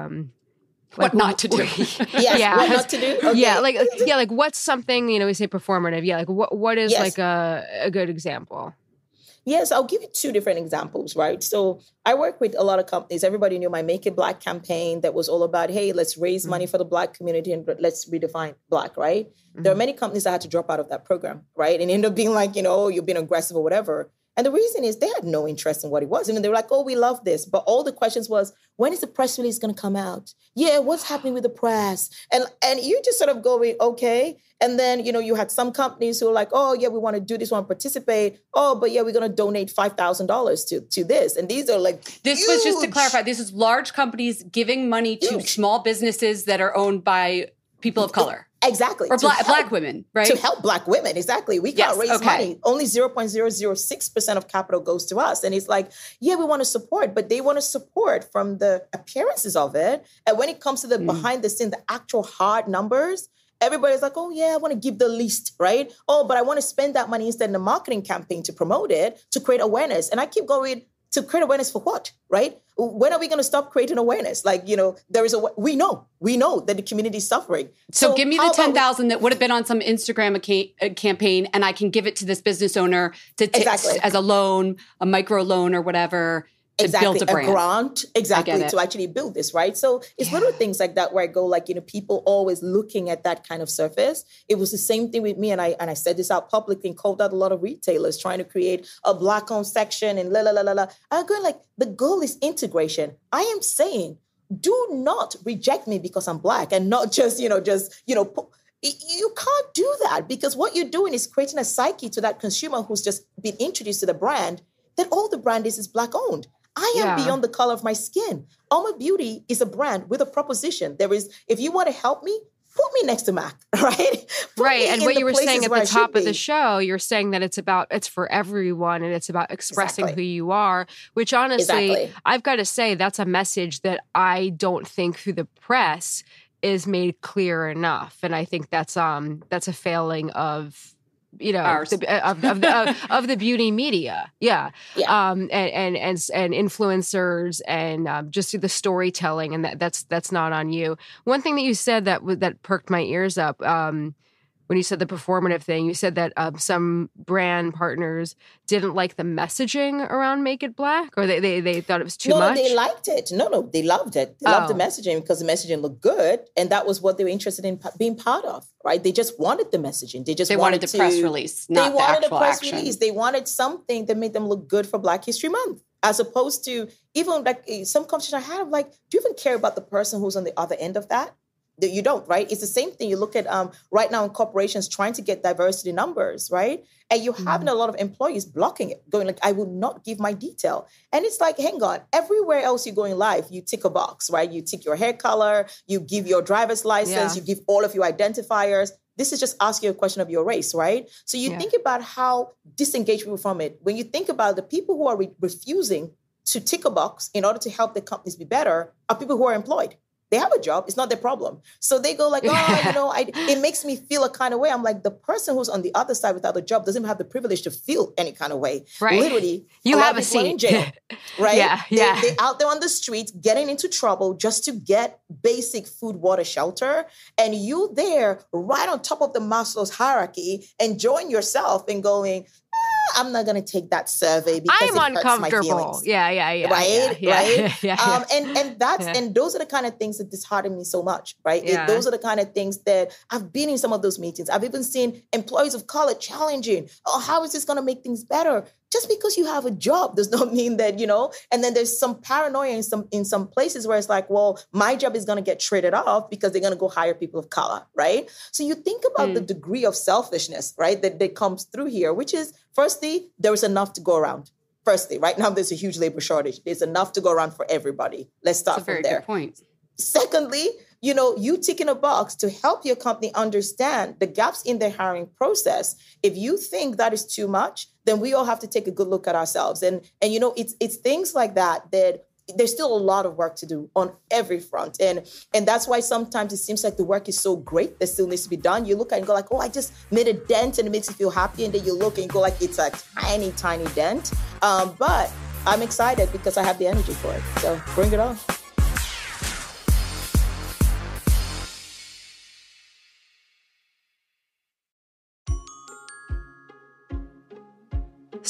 what not to do. What not to do? Okay. Like what's something, we say performative. Yeah, like what is like a good example? Yes, I'll give you two different examples, right? So I work with a lot of companies. Everybody knew my Make It Black campaign that was all about, hey, let's raise money for the Black community and let's redefine Black, right? There are many companies that had to drop out of that program, right? And end up being like, oh, you're being aggressive or whatever. And the reason is they had no interest in what it was. I mean, they were like, oh, we love this. But all the questions was, when is the press release going to come out? Yeah, what's happening with the press? And you just sort of go, okay. And then, you had some companies who were like, oh, yeah, we want to do this, want to participate. Oh, but yeah, we're going to donate $5,000 to this. And these are like This huge. was just to clarify, this is large companies giving money to small businesses that are owned by people of color. Exactly. Or black women, right? To help Black women, exactly. We can't raise money. Only 0.006% of capital goes to us. And it's like, yeah, we want to support, but they want to support from the appearances of it. And when it comes to the behind the scene, the actual hard numbers, everybody's like, oh, yeah, I want to give the least, right? Oh, but I want to spend that money instead in a marketing campaign to promote it, to create awareness. And I keep going, to create awareness for what, right? When are we going to stop creating awareness? Like, there is we know that the community is suffering. So give me the 10,000 that would have been on some Instagram campaign, and I can give it to this business owner as a loan, a micro loan or whatever, to build a brand. A grant, to actually build this, right? So it's little things like that where I go, like, people always looking at that kind of surface. It was the same thing with me, and I said this out publicly and called out a lot of retailers trying to create a Black-owned section and I'm going like, the goal is integration. I am saying, do not reject me because I'm Black and not just, you can't do that, because what you're doing is creating a psyche to that consumer who's just been introduced to the brand that all the brand is Black-owned. I am beyond the color of my skin. Alma Beauty is a brand with a proposition. There is, if you want to help me, put me next to Mac, right? Right. And what you were saying at the top of the show, you're saying that it's for everyone and it's about expressing who you are, which honestly, I've got to say, that's a message that I don't think through the press is made clear enough. And I think that's a failing of of the beauty media, and influencers and just the storytelling, and that's not on you. One thing that you said that perked my ears up when you said the performative thing. You said that some brand partners didn't like the messaging around Make It Black, or they thought it was too much. No, they liked it. No, they loved it. They loved the messaging because the messaging looked good, and that was what they were interested in being part of. Right? They just wanted the messaging. They wanted the press release, not the actual action. They wanted something that made them look good for Black History Month, as opposed to even like some conversation I had of like, do you even care about the person who's on the other end of that? That you don't, right? It's the same thing. You look at right now in corporations trying to get diversity numbers, right? And you having a lot of employees blocking it, going like, I will not give my detail. And it's like, hang on, everywhere else you go in life, you tick a box, right? You tick your hair color, you give your driver's license, you give all of your identifiers. This is just asking a question of your race, right? So you think about how disengaged we were from it. When you think about the people who are refusing to tick a box in order to help the companies be better are people who are employed. They have a job. It's not their problem. So they go like, it makes me feel a kind of way. I'm like, the person who's on the other side without a job doesn't have the privilege to feel any kind of way. Right. Literally. You have a seat. In jail, right? Yeah. They're out there on the streets getting into trouble just to get basic food, water, shelter. And you there right on top of the Maslow's hierarchy, enjoying yourself and going, I'm not going to take that survey because I'm uncomfortable. Yeah. Right. Yeah. And those are the kind of things that dishearten me so much. Right. Those are the kind of things that I've been in some of those meetings. I've even seen employees of color challenging. Oh, how is this going to make things better? Just because you have a job does not mean that, and then there's some paranoia in some places where it's like, well, my job is going to get traded off because they're going to go hire people of color, right? So you think about the degree of selfishness, right, that comes through here, which is, firstly, there is enough to go around. Firstly, right now there's a huge labor shortage. There's enough to go around for everybody. Let's start from there. That's a very good point. Secondly, you tick in a box to help your company understand the gaps in their hiring process. If you think that is too much, then we all have to take a good look at ourselves. And it's things like that there's still a lot of work to do on every front. And that's why sometimes it seems like the work is so great that still needs to be done. You look at it and go like, oh, I just made a dent, and it makes you feel happy. And then you look and you go like, it's a tiny, tiny dent. But I'm excited because I have the energy for it. So bring it on.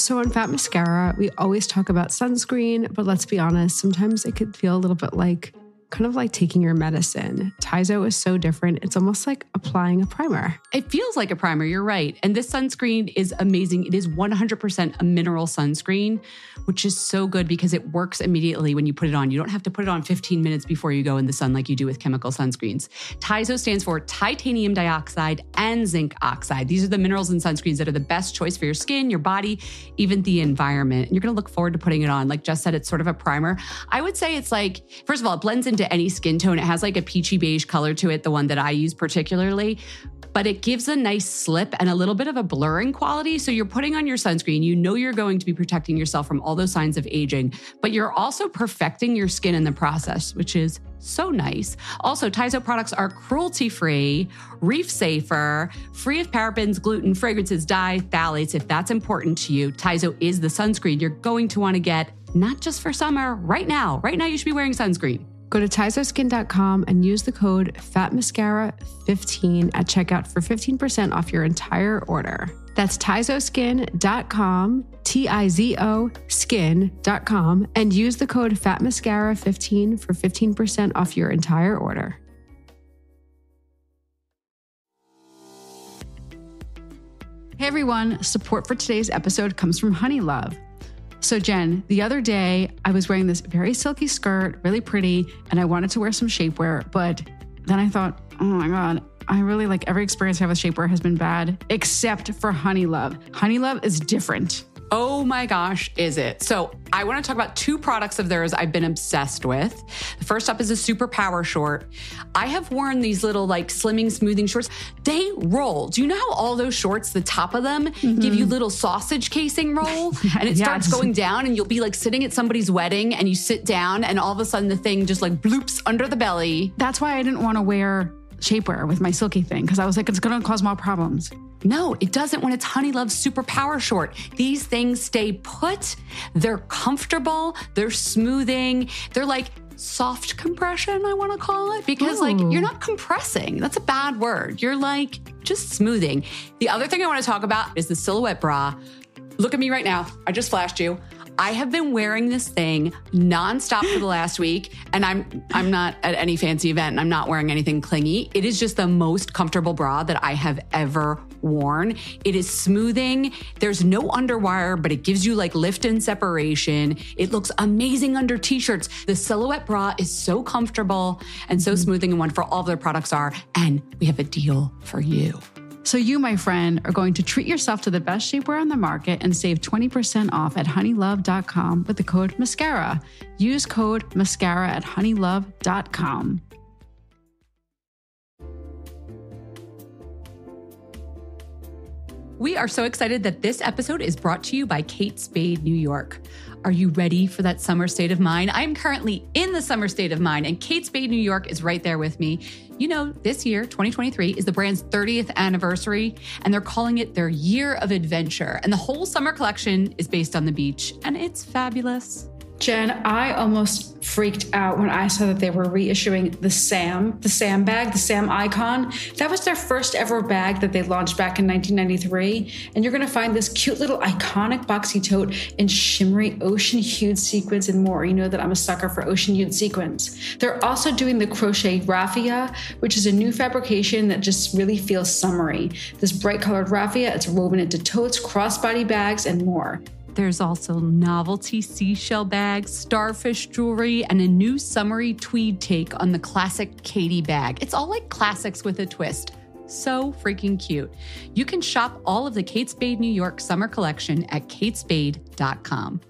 So on Fat Mascara, we always talk about sunscreen, but let's be honest, sometimes it could feel a little bit like kind of like taking your medicine. Tizo is so different. It's almost like applying a primer. It feels like a primer, you're right. And this sunscreen is amazing. It is 100% a mineral sunscreen, which is so good because it works immediately when you put it on. You don't have to put it on 15 minutes before you go in the sun like you do with chemical sunscreens. Tizo stands for titanium dioxide and zinc oxide. These are the minerals in sunscreens that are the best choice for your skin, your body, even the environment. And you're going to look forward to putting it on. Like Jess said, it's sort of a primer. I would say it's like, first of all, it blends into any skin tone. It has like a peachy beige color to it, the one that I use particularly, but it gives a nice slip and a little bit of a blurring quality. So you're putting on your sunscreen, you know you're going to be protecting yourself from all those signs of aging, but you're also perfecting your skin in the process, which is so nice. Also, Tizo products are cruelty-free, reef-safer, free of parabens, gluten, fragrances, dye, phthalates. If that's important to you, Tizo is the sunscreen you're going to want to get, not just for summer, right now. Right now, you should be wearing sunscreen. Go to TizoSkin.com and use the code FATMASCARA15 at checkout for 15% off your entire order. That's TizoSkin.com, Tizo skin.com, and use the code FATMASCARA15 for 15% off your entire order. Hey everyone, support for today's episode comes from Honeylove. So Jen, the other day I was wearing this very silky skirt, really pretty, and I wanted to wear some shapewear, but then I thought, oh my God, I really like every experience I have with shapewear has been bad, except for Honeylove. Honeylove is different. Oh my gosh, is it? So I want to talk about two products of theirs I've been obsessed with. The first up is a Super Power Short. I have worn these little like slimming, smoothing shorts. They roll. Do you know how all those shorts, the top of them, give you little sausage casing roll? And it starts going down and you'll be like sitting at somebody's wedding and you sit down and all of a sudden the thing just like bloops under the belly. That's why I didn't want to wear shapewear with my silky thing because I was like, it's going to cause more problems. No, it doesn't when it's Honeylove's Super Power Short. These things stay put. They're comfortable. They're smoothing. They're like soft compression, I want to call it, because like you're not compressing. That's a bad word. You're like just smoothing. The other thing I want to talk about is the Silhouette bra. Look at me right now. I just flashed you. I have been wearing this thing nonstop for the last week, and I'm not at any fancy event and I'm not wearing anything clingy. It is just the most comfortable bra that I have ever worn. It is smoothing. There's no underwire, but it gives you like lift and separation. It looks amazing under t-shirts. The Silhouette bra is so comfortable and so smoothing and wonderful. All of their products are, and we have a deal for you. So you, my friend, are going to treat yourself to the best shapewear on the market and save 20% off at honeylove.com with the code MASCARA. Use code MASCARA at honeylove.com. We are so excited that this episode is brought to you by Kate Spade New York. Are you ready for that summer state of mind? I'm currently in the summer state of mind, and Kate Spade New York is right there with me. You know, this year, 2023, is the brand's 30th anniversary, and they're calling it their year of adventure. And the whole summer collection is based on the beach, and it's fabulous. Jen, I almost freaked out when I saw that they were reissuing the Sam bag, the Sam Icon. That was their first ever bag that they launched back in 1993. And you're going to find this cute little iconic boxy tote in shimmery ocean-hued sequins and more. You know that I'm a sucker for ocean-hued sequins. They're also doing the crochet raffia, which is a new fabrication that just really feels summery. This bright colored raffia, it's woven into totes, crossbody bags, and more. There's also novelty seashell bags, starfish jewelry, and a new summery tweed take on the classic Katie bag. It's all like classics with a twist. So freaking cute. You can shop all of the Kate Spade New York summer collection at katespade.com.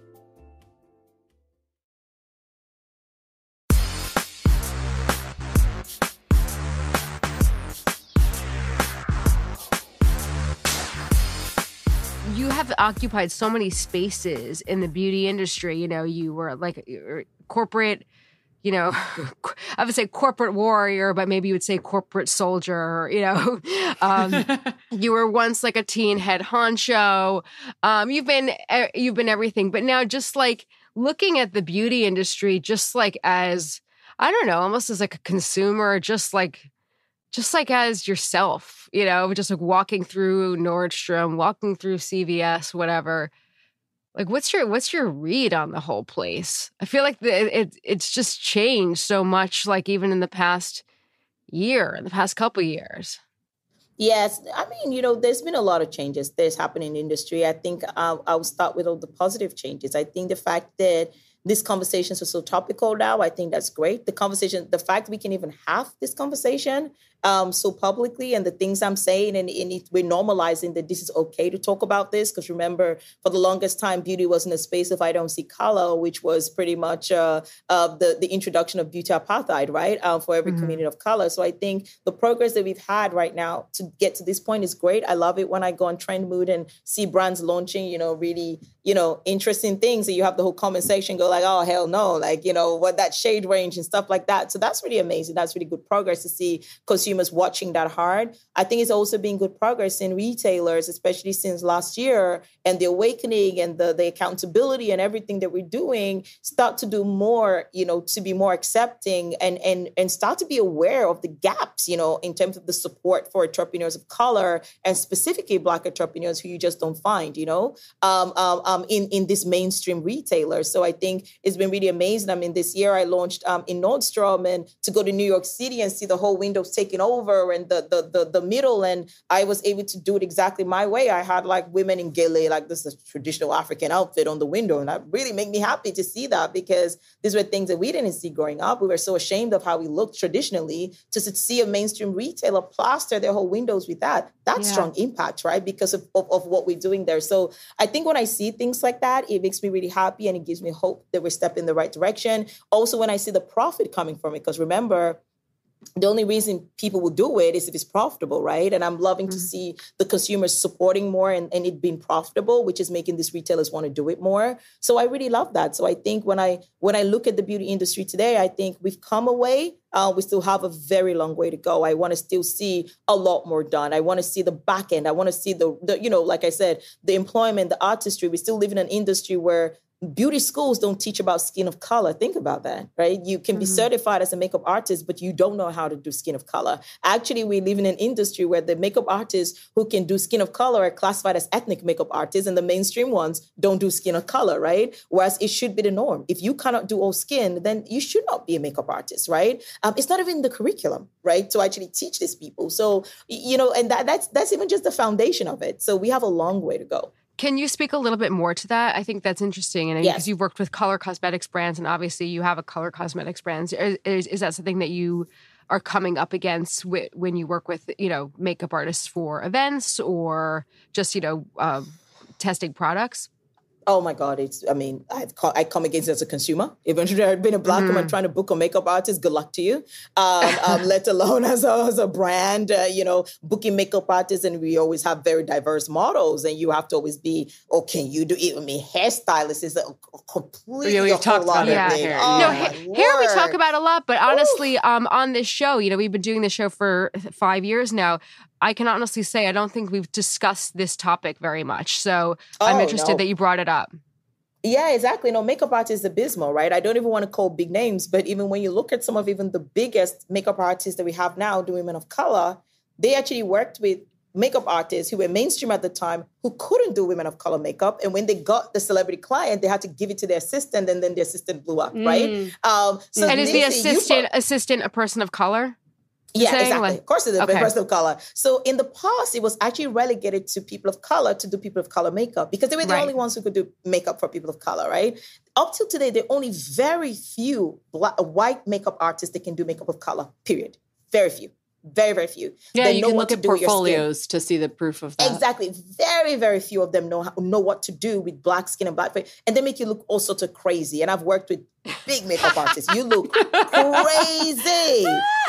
You have occupied so many spaces in the beauty industry. You know, you were like corporate, you know, I would say corporate warrior, but maybe you would say corporate soldier, you know. You were once like a teen head honcho. You've been everything. But now just like looking at the beauty industry, just like as, I don't know, almost as like a consumer, just like as yourself, you know, just like walking through Nordstrom, walking through CVS, whatever. Like, what's your read on the whole place? I feel like it's just changed so much, like even in the past year, in the past couple of years. Yes. I mean, there's been a lot of changes that's happened in the industry. I think I'll start with all the positive changes. I think the fact that these conversations are so topical now, I think that's great. The fact we can even have this conversation so publicly, and the things I'm saying, and we're normalizing that this is okay to talk about this. Because remember, for the longest time, beauty was in a space of I don't see color, which was pretty much the introduction of beauty apartheid, right, for every community of color. So I think the progress that we've had right now to get to this point is great. I love it when I go on Trendmood and see brands launching, really, interesting things. And you have the whole comment section go like, oh, hell no, like, what that shade range and stuff like that. So that's really amazing. That's really good progress to see consumers watching that hard. I think it's also been good progress in retailers, especially since last year, and the awakening and the accountability and everything that we're doing, start to do more, to be more accepting and start to be aware of the gaps, in terms of the support for entrepreneurs of color, and specifically Black entrepreneurs who you just don't find, in this mainstream retailer. So I think it's been really amazing. I mean, this year I launched in Nordstrom, and to go to New York City and see the whole windows taken over and the middle, and I was able to do it exactly my way. I had like women in gele, like this is a traditional African outfit on the window, and that really made me happy to see that, because these were things that we didn't see growing up. We were so ashamed of how we looked traditionally. To see a mainstream retailer plaster their whole windows with that's strong impact, right? Because of what we're doing there. So I think when I see things like that, it makes me really happy, and it gives me hope that we're stepping in the right direction. Also, when I see the profit coming from it, because remember, the only reason people will do it is if it's profitable, right? And I'm loving to see the consumers supporting more and it being profitable, which is making these retailers want to do it more. So I really love that. So I think when I look at the beauty industry today, I think we've come away. We still have a very long way to go. I want to still see a lot more done. I want to see the back end. I want to see the like I said, the employment, the artistry. We still live in an industry where beauty schools don't teach about skin of color. Think about that, right? You can be certified as a makeup artist, but you don't know how to do skin of color. Actually, we live in an industry where the makeup artists who can do skin of color are classified as ethnic makeup artists, and the mainstream ones don't do skin of color, right? Whereas it should be the norm. If you cannot do all skin, then you should not be a makeup artist, right? It's not even in the curriculum, right, to actually teach these people. So, and that's even just the foundation of it. So we have a long way to go. Can you speak a little bit more to that? I think that's interesting. And because you've worked with color cosmetics brands, and obviously you have a color cosmetics brand. Is that something that you are coming up against when you work with, makeup artists for events or just, testing products? Oh my God! I come against it as a consumer. If I've been a Black woman trying to book a makeup artist, good luck to you. Let alone as a brand, booking makeup artists, and we always have very diverse models, and you have to always be, can you do it? I mean, hairstylist is a completely we've talked about hair. Hair we talk about a lot, but honestly, on this show, we've been doing this show for 5 years now. I can honestly say I don't think we've discussed this topic very much. So I'm interested that you brought it up. Yeah, exactly. No, makeup artists is abysmal, right? I don't even want to call big names, but even when you look at some of even the biggest makeup artists that we have now, the women of color, they actually worked with makeup artists who were mainstream at the time who couldn't do women of color makeup. And when they got the celebrity client, they had to give it to their assistant, and then the assistant blew up, right? And is the assistant a person of color? Yeah, exactly. Of course, it's a person of color. So in the past, it was actually relegated to people of color to do people of color makeup, because they were the only ones who could do makeup for people of color, right? Up till today, there are only very few white makeup artists that can do makeup of color, period. Very few. Very, very few. Yeah, they you can look at portfolios to see the proof of that. Exactly. Very, very few of them know what to do with Black skin and Black face. And they make you look all sorts of crazy. And I've worked with big makeup artists. You look crazy.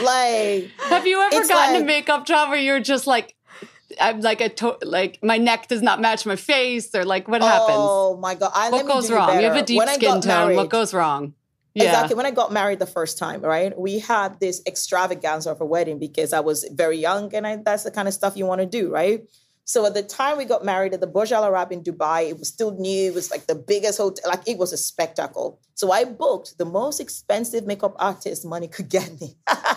Have you ever gotten a makeup job where you're just like, I'm like my neck does not match my face, or like what happens? Oh my God. What goes wrong? You have a deep skin tone. What goes wrong? Yeah. Exactly. When I got married the first time, right, we had this extravaganza of a wedding because I was very young, and that's the kind of stuff you want to do, right? So at the time we got married at the Burj Al Arab in Dubai, it was still new. It was like the biggest hotel. Like, it was a spectacle. So I booked the most expensive makeup artist money could get me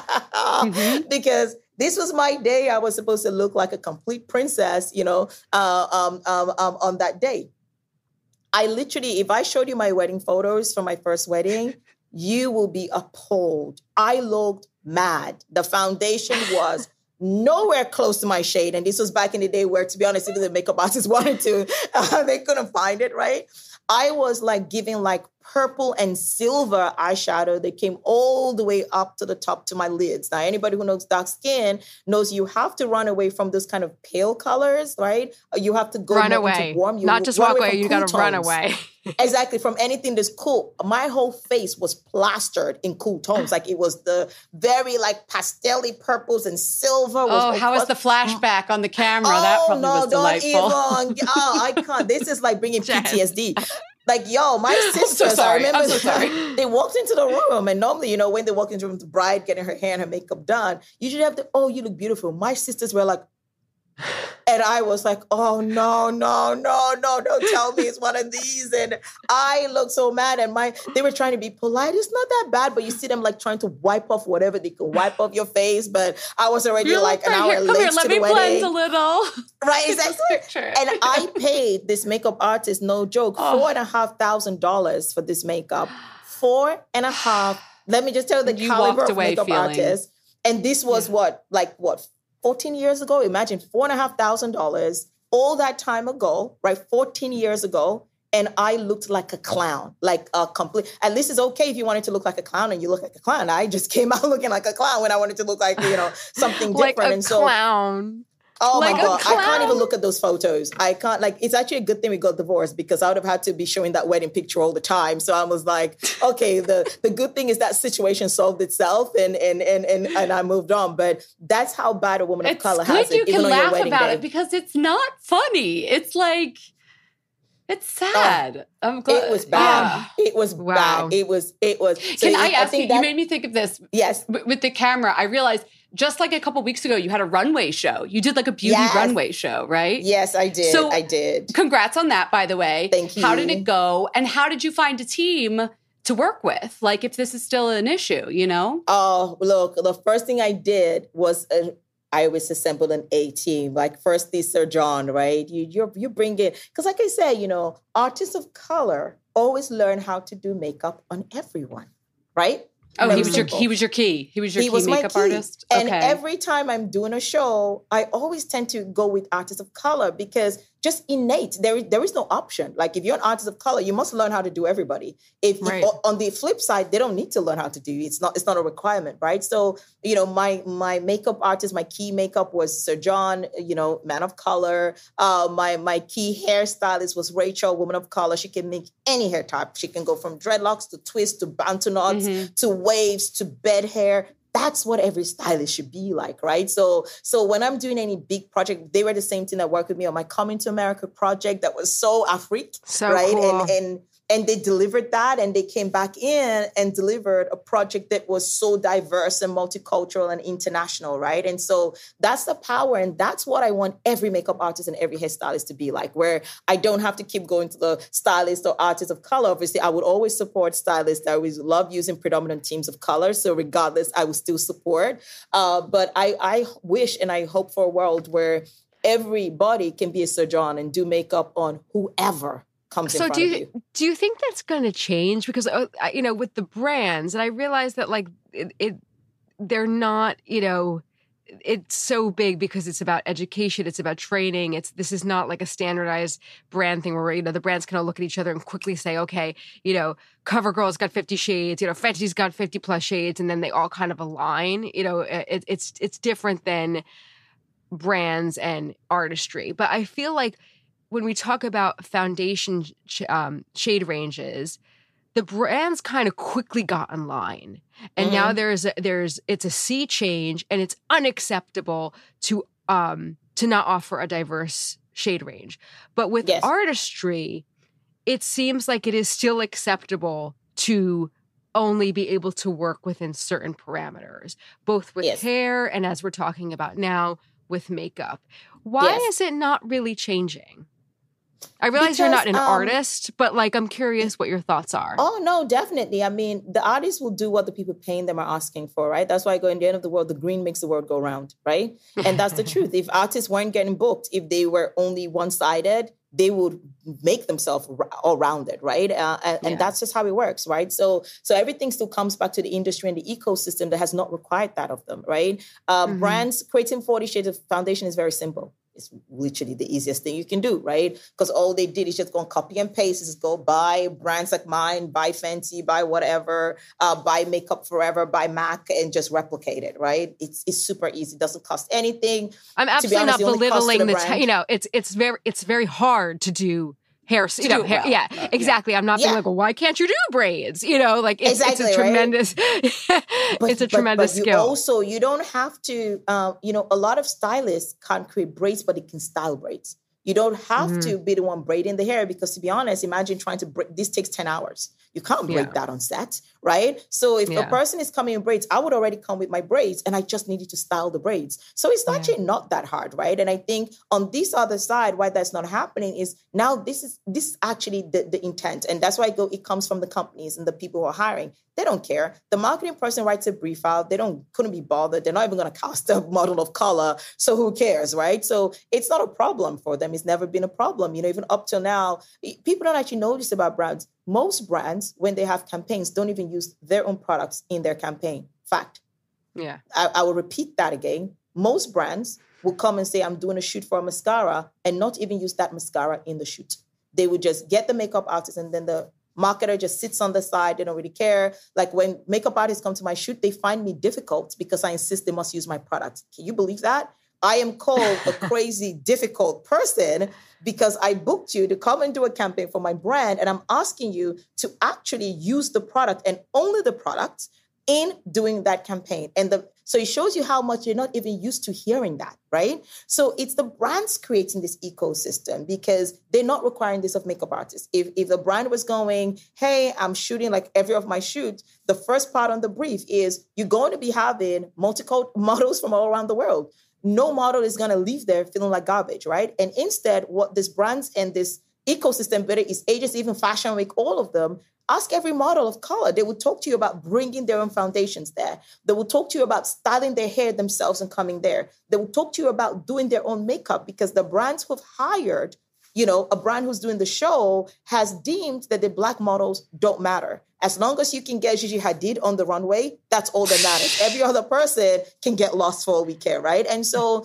because this was my day. I was supposed to look like a complete princess, on that day. I literally, if I showed you my wedding photos from my first wedding, you will be appalled. I looked mad. The foundation was nowhere close to my shade. And this was back in the day where, to be honest, even the makeup artists wanted to, they couldn't find it, right? I was like giving like purple and silver eyeshadow that came all the way up to the top to my lids. Now, anybody who knows dark skin knows you have to run away from those kind of pale colors, right? You have to go run away. Warm. You not just walk away, you got to run away. Exactly, from anything that's cool. My whole face was plastered in cool tones. Like it was the very like pastel-y purples and silver. How was the flashback on the camera? That probably was delightful. Don't even. I can't. This is like bringing PTSD. Like, yo, my sisters, I remember they walked into the room, and normally, you know, when they walk into the room, the bride getting her hair and her makeup done, you should have you look beautiful. My sisters were like, and I was like, oh, no, don't tell me it's one of these. And I looked so mad, and they were trying to be polite. It's not that bad, but you see them like trying to wipe off whatever they can wipe off your face. But I was already like an hour late to the wedding. Let me blend a little. Right, exactly. And I paid this makeup artist, no joke, $4,500 for this makeup. $4,500. Let me just tell you the caliber of makeup artist. And this was 14 years ago? Imagine $4,500 all that time ago, right? 14 years ago. And I looked like a clown, like a complete, at least it's okay if you wanted to look like a clown and you look like a clown. I just came out looking like a clown when I wanted to look like, you know, something different. Like a clown. Oh my God, I can't even look at those photos. I can't, like, it's actually a good thing we got divorced because I would have had to be showing that wedding picture all the time. So I was like, okay, the good thing is that situation solved itself and I moved on. But that's how bad a woman of color has it. It's good you can laugh about it because it's not funny. It's like, it's sad. I'm glad. It was bad. It was bad. It was. So can I ask you, you made me think of this. Yes. With the camera, I realized just like a couple weeks ago, you had a runway show. You did like a beauty runway show, right? Yes, I did. So, I did. Congrats on that, by the way. Thank you. How did it go? And how did you find a team to work with? Like if this is still an issue, you know? Oh, look, the first thing I did was I was assembled an A team. Like firstly, Sir John, right? You bring in, because like I said, you know, artists of color always learn how to do makeup on everyone, right? Oh, he was your key. He was your key makeup artist. And every time I'm doing a show, I always tend to go with artists of color because just innate, there is no option. Like if you're an artist of color, you must learn how to do everybody. If on the flip side, they don't need to learn how to do it. It's not a requirement, right? So, you know, my makeup artist, my key makeup was Sir John, you know, man of color. My key hairstylist was Rachel, woman of color. She can make any hair type. She can go from dreadlocks to twists to bantu knots to waves to bed hair. That's what every stylist should be like, right? So when I'm doing any big project, they were the same team that worked with me on my Coming to America project that was so Afrique, right? Cool. And they delivered that, and they came back in and delivered a project that was so diverse and multicultural and international, right? And so that's the power, and that's what I want every makeup artist and every hairstylist to be like, where I don't have to keep going to the stylist or artist of color. Obviously, I would always support stylists. I always love using predominant teams of color, so regardless, I will still support. But I wish and I hope for a world where everybody can be a Sir John and do makeup on whoever comes in front of you. Do you think that's going to change? Because, you know, with the brands, and I realize that like they're not, you know, it's so big because it's about education, it's about training. This is not like a standardized brand thing where, you know, the brands can all look at each other and quickly say, okay, you know, CoverGirl's got 50 shades, you know, Fenty's got 50 plus shades, and then they all kind of align. You know, it's different than brands and artistry. But I feel like when we talk about foundation shade ranges, the brands kind of quickly got in line. And now it's a sea change, and it's unacceptable to not offer a diverse shade range. But with artistry, it seems like it is still acceptable to only be able to work within certain parameters, both with hair and, as we're talking about now, with makeup. Why is it not really changing? I realize you're not an artist, but like I'm curious what your thoughts are. Oh, no, definitely. I mean, the artists will do what the people paying them are asking for, right? That's why I go, in the end of the world, the green makes the world go round, right? And that's the truth. If artists weren't getting booked, if they were only one-sided, they would make themselves all rounded, right? And that's just how it works, right? So everything still comes back to the industry and the ecosystem that has not required that of them, right? Brands creating 40 Shades of Foundation is very simple. It's literally the easiest thing you can do, right? Because all they did is just go and copy and paste, is go buy brands like mine, buy Fenty, buy whatever, buy Makeup Forever, buy MAC, and just replicate it, right? It's super easy. It doesn't cost anything. I'm absolutely not belittling it's very hard to do hair, exactly. I'm not being like, well, why can't you do braids? It's a tremendous, it's a tremendous skill. Also, you don't have to, a lot of stylists can't create braids, but they can style braids. You don't have to be the one braiding the hair because, to be honest, imagine trying to braid. This takes 10 hours. You can't braid that on set, right? So if a person is coming in braids, I would already come with my braids and I just needed to style the braids. So it's actually not that hard, right? And I think on this other side, why that's not happening is now this is actually the intent. And that's why it comes from the companies and the people who are hiring. They don't care. The marketing person writes a brief out. They couldn't be bothered. They're not even going to cast a model of color. So who cares, right? So it's not a problem for them. It's never been a problem. Even up till now, people don't actually notice about brands. Most brands, when they have campaigns, don't even use their own products in their campaign. Fact. Yeah. I will repeat that again. Most brands will come and say, I'm doing a shoot for a mascara and not even use that mascara in the shoot. They would just get the makeup artist and then the marketer just sits on the side. They don't really care. Like when makeup artists come to my shoot, they find me difficult because I insist they must use my product. Can you believe that? I am called a crazy, difficult person because I booked you to come and do a campaign for my brand. And I'm asking you to actually use the product and only the product in doing that campaign. So it shows you how much you're not even used to hearing that, right? So it's the brands creating this ecosystem because they're not requiring this of makeup artists. If the brand was going, hey, I'm shooting like every of my shoots, the first part on the brief is you're going to be having multiple models from all around the world. No model is going to leave there feeling like garbage, right? And instead, what this brands and this ecosystem better is agencies, even Fashion Week, all of them, ask every model of color. They will talk to you about bringing their own foundations there. They will talk to you about styling their hair themselves and coming there. They will talk to you about doing their own makeup because the brands who've hired, a brand who's doing the show has deemed that the Black models don't matter. As long as you can get Gigi Hadid on the runway, that's all that matters. Every other person can get lost for all we care, right? And so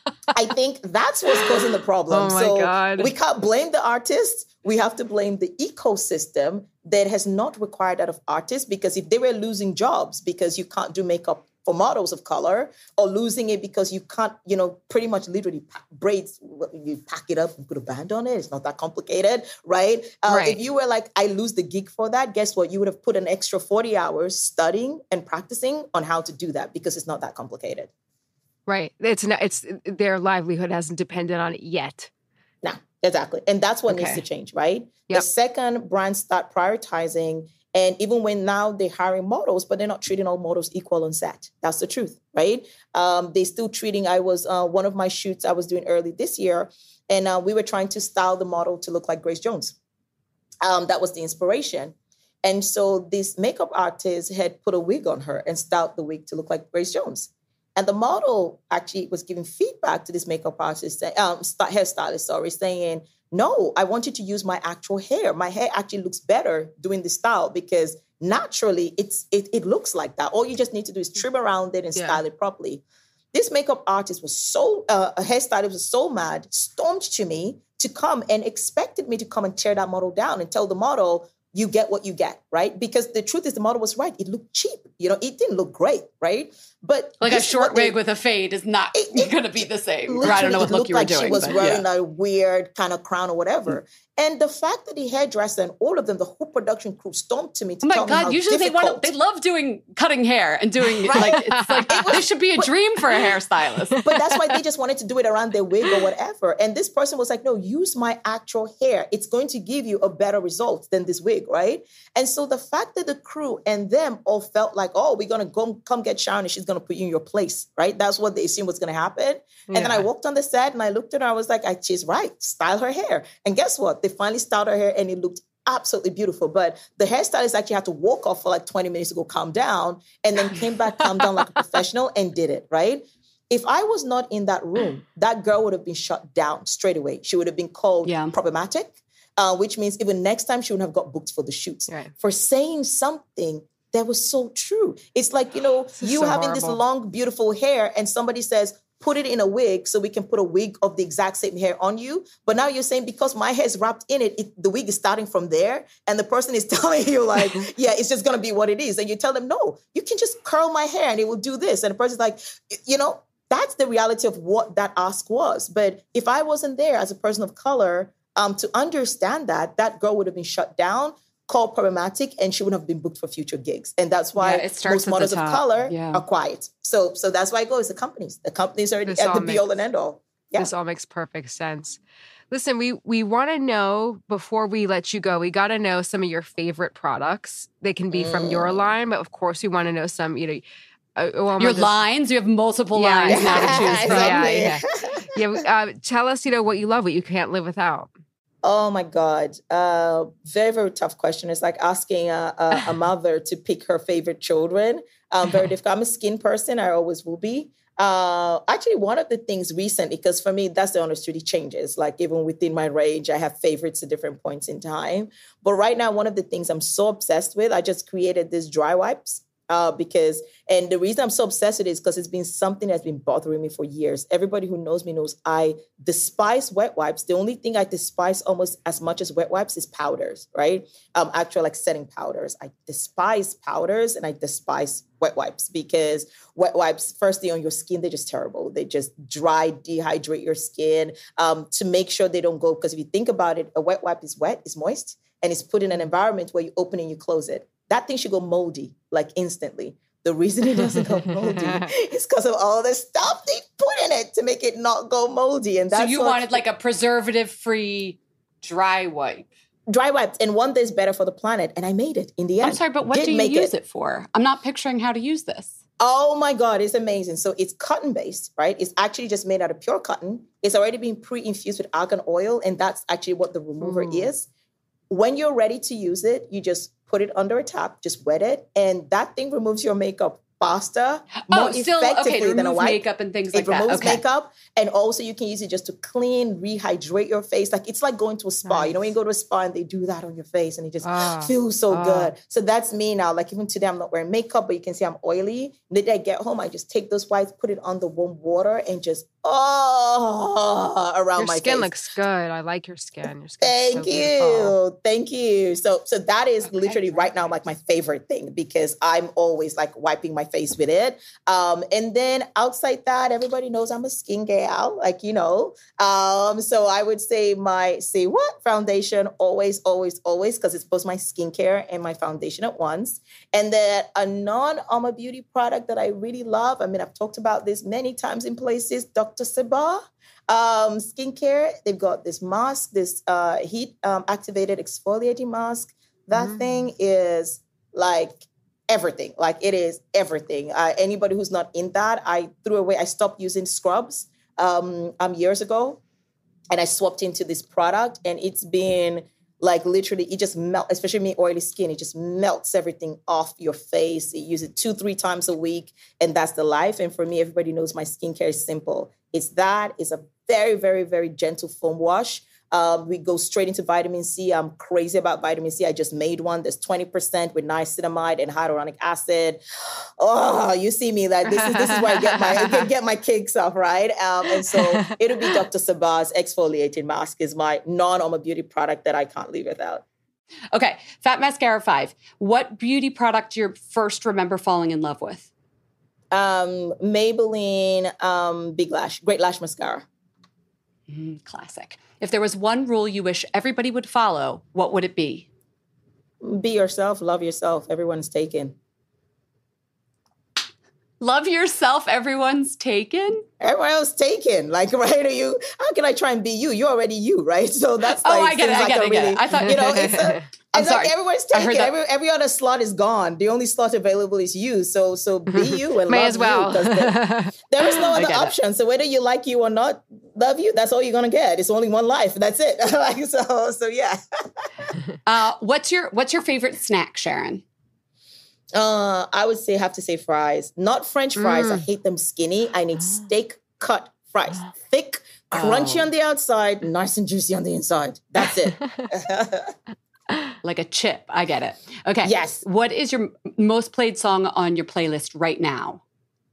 I think that's what's causing the problem. Oh my God. We can't blame the artists. We have to blame the ecosystem that has not required that of artists, because if they were losing jobs because you can't do makeup for models of color, or losing it because you can't, pretty much literally braids, you pack it up and put a band on it. It's not that complicated, right? If you were like, I lose the gig for that, guess what? You would have put an extra 40 hours studying and practicing on how to do that because it's not that complicated. Right. It's their livelihood hasn't depended on it yet. No, exactly. And that's what needs to change, right? Yep. The second brands start prioritizing, and even when now they're hiring models, but they're not treating all models equal on set. That's the truth, right? They're still treating, one of my shoots I was doing early this year, and we were trying to style the model to look like Grace Jones. That was the inspiration. And so this makeup artist had put a wig on her and styled the wig to look like Grace Jones. And the model actually was giving feedback to this makeup artist, hairstylist, saying, no, I want you to use my actual hair. My hair actually looks better doing this style because naturally it looks like that. All you just need to do is trim around it and style it properly. This makeup artist was a hairstylist was so mad, stormed to me to come and expected me to come and tear that model down and tell the model, you get what you get, right? Because the truth is the model was right. It looked cheap. It didn't look great, right? But like a short wig with a fade is not going to be the same. I don't know what look you were doing. She was wearing a weird kind of crown or whatever. And the fact that the hairdresser and all of them, the whole production crew, stormed to me to tell me how usually difficult. they love doing cutting hair and doing this should be a dream for a hairstylist. But that's why they just wanted to do it around their wig or whatever. And this person was like, no, use my actual hair. It's going to give you a better result than this wig, right? And so the fact that the crew and them all felt like, oh, we're going to come get Sharon and she's going to put you in your place, right? That's what they assumed was going to happen. And then I walked on the set and I looked at her. I was like, she's right. Style her hair. And guess what? They finally styled her hair and it looked absolutely beautiful. But the hairstylist actually had to walk off for like 20 minutes to go calm down and then came back, calm down like a professional and did it, right? If I was not in that room, that girl would have been shut down straight away. She would have been called problematic, which means even next time she wouldn't have got booked for the shoots. Right. For saying something that was so true. It's like, you having this long, beautiful hair and somebody says, put it in a wig so we can put a wig of the exact same hair on you. But now you're saying because my hair is wrapped in it, the wig is starting from there. And the person is telling you like, yeah, it's just going to be what it is. And you tell them, no, you can just curl my hair and it will do this. And the person's like, that's the reality of what that ask was. But if I wasn't there as a person of color to understand that girl would have been shut down, called problematic, and she wouldn't have been booked for future gigs. And that's why most models of color are quiet. So that's why I go, it's the companies. The companies are at the be-all and end-all. Yeah. This all makes perfect sense. Listen, we want to know, before we let you go, we got to know some of your favorite products. They can be from your line, but of course we want to know some, your lines. You have multiple lines now to choose from. Yeah. Tell us, what you love, what you can't live without. Oh my God. Very, very tough question. It's like asking a mother to pick her favorite children. Very difficult. I'm a skin person. I always will be. Actually, one of the things recently, because for me, that's the honest truth, it changes. Like even within my range, I have favorites at different points in time. But right now, one of the things I'm so obsessed with, I just created this dry wipes. And the reason I'm so obsessed with it is because it's been something that's been bothering me for years. Everybody who knows me knows I despise wet wipes. The only thing I despise almost as much as wet wipes is powders, right? Actual like setting powders. I despise powders and I despise wet wipes because wet wipes, firstly on your skin, they're just terrible. They just dehydrate your skin to make sure they don't go. Because if you think about it, a wet wipe is wet, it's moist, and it's put in an environment where you open and you close it. That thing should go moldy, like instantly. The reason it doesn't go moldy is because of all the stuff they put in it to make it not go moldy. And that's so you wanted like a preservative-free dry wipe. Dry wipes, and one that's better for the planet. And I made it in the end. I'm sorry, but what do you use it for? I'm not picturing how to use this. Oh my God, it's amazing. So it's cotton-based, right? It's actually just made out of pure cotton. It's already been pre-infused with argan oil, and that's actually what the remover is. When you're ready to use it, you just put it under a tap, just wet it, and that thing removes your makeup faster, more effectively than a wipe. Makeup and things like that. It removes makeup, and also you can use it just to clean, rehydrate your face. Like it's like going to a spa. Nice. When you go to a spa and they do that on your face, and it just feels so good. So that's me now. Like even today, I'm not wearing makeup, but you can see I'm oily. The day I get home, I just take those wipes, put it on the warm water, and just around my face. Your skin looks good. I like your skin. Your skin. Thank you. So that is literally right now like my favorite thing because I'm always like wiping my face with it. And then outside that, everybody knows I'm a skin gal, so I would say my foundation always, because it's both my skincare and my foundation at once. And then a non-Oma Beauty product that I really love, I mean, I've talked about this many times in places, Dr. Sabah. Skincare, they've got this mask, this heat activated exfoliating mask. That thing is like everything. Like it is everything. Anybody who's not in that, I stopped using scrubs years ago, and I swapped into this product, and it's been like literally, it just melts, especially me, oily skin, it just melts everything off your face. You use it 2-3 times a week, and that's the life. And for me, everybody knows my skincare is simple. It's a very, very, very gentle foam wash. We go straight into vitamin C. I'm crazy about vitamin C. I just made one. There's 20% with niacinamide and hyaluronic acid. Oh, you see me like this is where I get my kicks off, right? And so it'll be Dr. Sabah's exfoliating mask is my non-Oma Beauty product that I can't live without. Okay, Fat Mascara 5. What beauty product do you first remember falling in love with? Maybelline Big Lash, Great Lash Mascara. Classic. If there was one rule you wish everybody would follow, what would it be? Be yourself, love yourself. Everyone's taken. Love yourself, everyone's taken? Everyone else taken. Like, right? How can I try and be you? You're already you, right? So that's like, I get it. I thought, it's like everyone's taken. Every other slot is gone. The only slot available is you. So be you and May love as well. you. There is no other option. So whether you like you or not, love you, that's all you're going to get. It's only one life. That's it. So yeah. What's your favorite snack, Sharon? I would have to say fries. Not French fries. I hate them skinny. I need steak cut fries. Thick, crunchy on the outside, nice and juicy on the inside. That's it. Like a chip. I get it. Okay. Yes. What is your most played song on your playlist right now?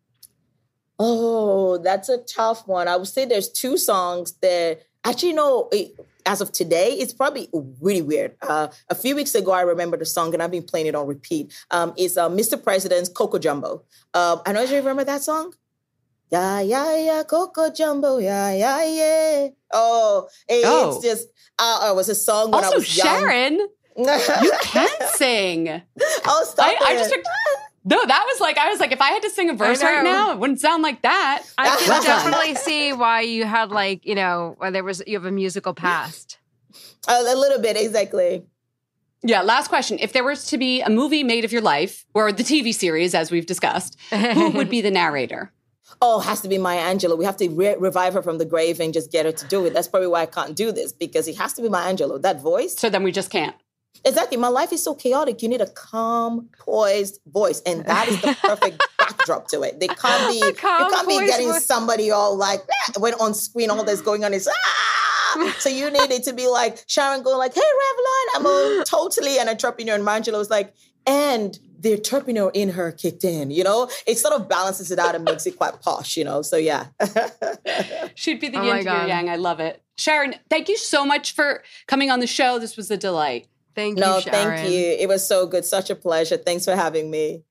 Oh, that's a tough one. I would say there's 2 songs that actually, as of today, it's probably really weird. A few weeks ago, I remember the song, and I've been playing it on repeat. It's Mr. President's Coco Jumbo. I don't know if you remember that song. Yeah, yeah, yeah, Coco Jumbo, yeah, yeah, yeah. It's just, it was a song when also, I was young. Sharon, you can sing. Oh, stop it. No, that was like, I was like, if I had to sing a verse right now, it wouldn't sound like that. I can definitely see why you had you have a musical past. A little bit, exactly. Yeah, last question. If there was to be a movie made of your life, or the TV series, as we've discussed, who would be the narrator? Oh, it has to be Maya Angelou. We have to revive her from the grave and just get her to do it. That's probably why I can't do this, because it has to be Maya Angelou. That voice. So then we just can't. Exactly. My life is so chaotic. You need a calm, poised voice. And that is the perfect backdrop to it. They can't be, you can't be getting somebody all like, when on screen all that's going on is, So you need it to be like Sharon going like, hey, Revlon, I'm totally an entrepreneur. And Maya Angelou was like, and the entrepreneur in her kicked in, It sort of balances it out and makes it quite posh, So yeah. She'd be the yin to your yang. I love it. Sharon, thank you so much for coming on the show. This was a delight. Thank you, Sharon. Thank you. It was so good. Such a pleasure. Thanks for having me.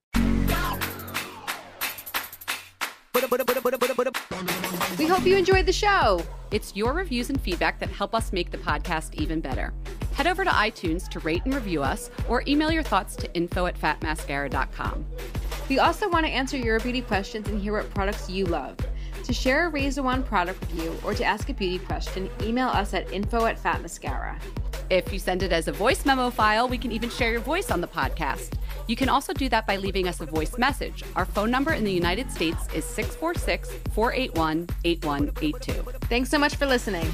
We hope you enjoyed the show. It's your reviews and feedback that help us make the podcast even better. Head over to iTunes to rate and review us, or email your thoughts to info@fatmascara.com. We also want to answer your beauty questions and hear what products you love. To share a Razor One product review or to ask a beauty question, email us at info@fatmascara. If you send it as a voice memo file, we can even share your voice on the podcast. You can also do that by leaving us a voice message. Our phone number in the United States is 646-481-8182. Thanks so much for listening.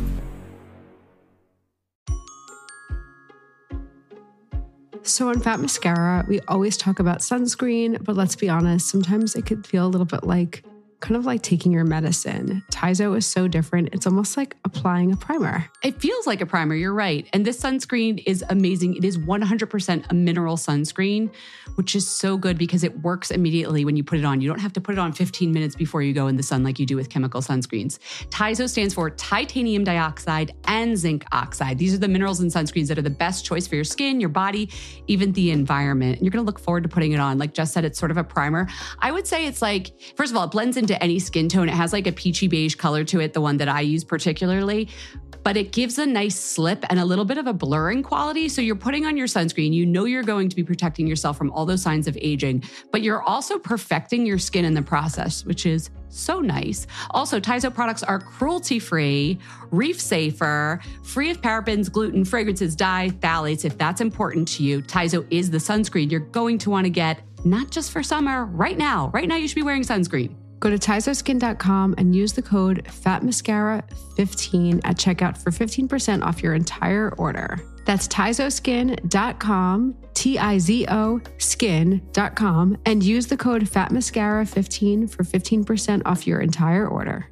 So on Fat Mascara, we always talk about sunscreen, but let's be honest, sometimes it could feel a little bit like kind of like taking your medicine. Tizo is so different. It's almost like applying a primer. It feels like a primer, you're right. And this sunscreen is amazing. It is 100% a mineral sunscreen, which is so good because it works immediately when you put it on. You don't have to put it on 15 minutes before you go in the sun like you do with chemical sunscreens. Tizo stands for titanium dioxide and zinc oxide. These are the minerals in sunscreens that are the best choice for your skin, your body, even the environment. And you're going to look forward to putting it on. Like Jess said, it's sort of a primer. I would say it's like, first of all, it blends into any skin tone. It has like a peachy beige color to it, the one that I use particularly, but it gives a nice slip and a little bit of a blurring quality. So you're putting on your sunscreen, you know you're going to be protecting yourself from all those signs of aging, but you're also perfecting your skin in the process, which is so nice. Also, Tizo products are cruelty-free, reef-safer, free of parabens, gluten, fragrances, dye, phthalates. If that's important to you, Tizo is the sunscreen you're going to want to get, not just for summer, right now. Right now, you should be wearing sunscreen. Go to TizoSkin.com and use the code FATMASCARA15 at checkout for 15% off your entire order. That's TizoSkin.com, Tizo skin.com, and use the code FATMASCARA15 for 15% off your entire order.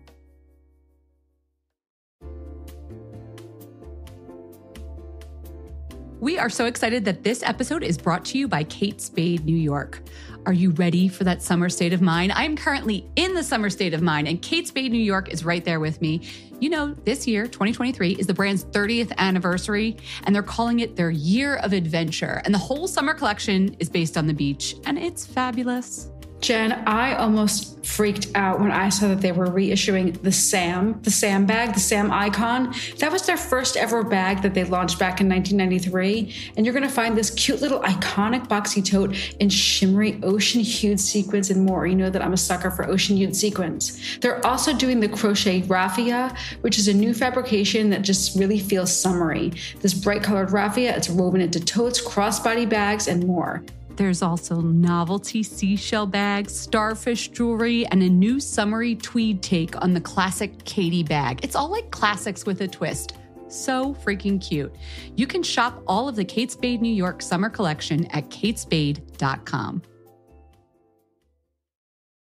We are so excited that this episode is brought to you by Kate Spade New York. Are you ready for that summer state of mind? I am currently in the summer state of mind, and Kate Spade New York is right there with me. You know, this year, 2023, is the brand's 30th anniversary, and they're calling it their year of adventure. And the whole summer collection is based on the beach, and it's fabulous. Jen, I almost freaked out when I saw that they were reissuing the Sam bag, the Sam Icon. That was their first ever bag that they launched back in 1993. And you're going to find this cute little iconic boxy tote in shimmery ocean-hued sequins and more. You know that I'm a sucker for ocean-hued sequins. They're also doing the crochet raffia, which is a new fabrication that just really feels summery. This bright colored raffia, it's woven into totes, crossbody bags, and more. There's also novelty seashell bags, starfish jewelry, and a new summery tweed take on the classic Katie bag. It's all like classics with a twist. So freaking cute. You can shop all of the Kate Spade New York summer collection at katespade.com.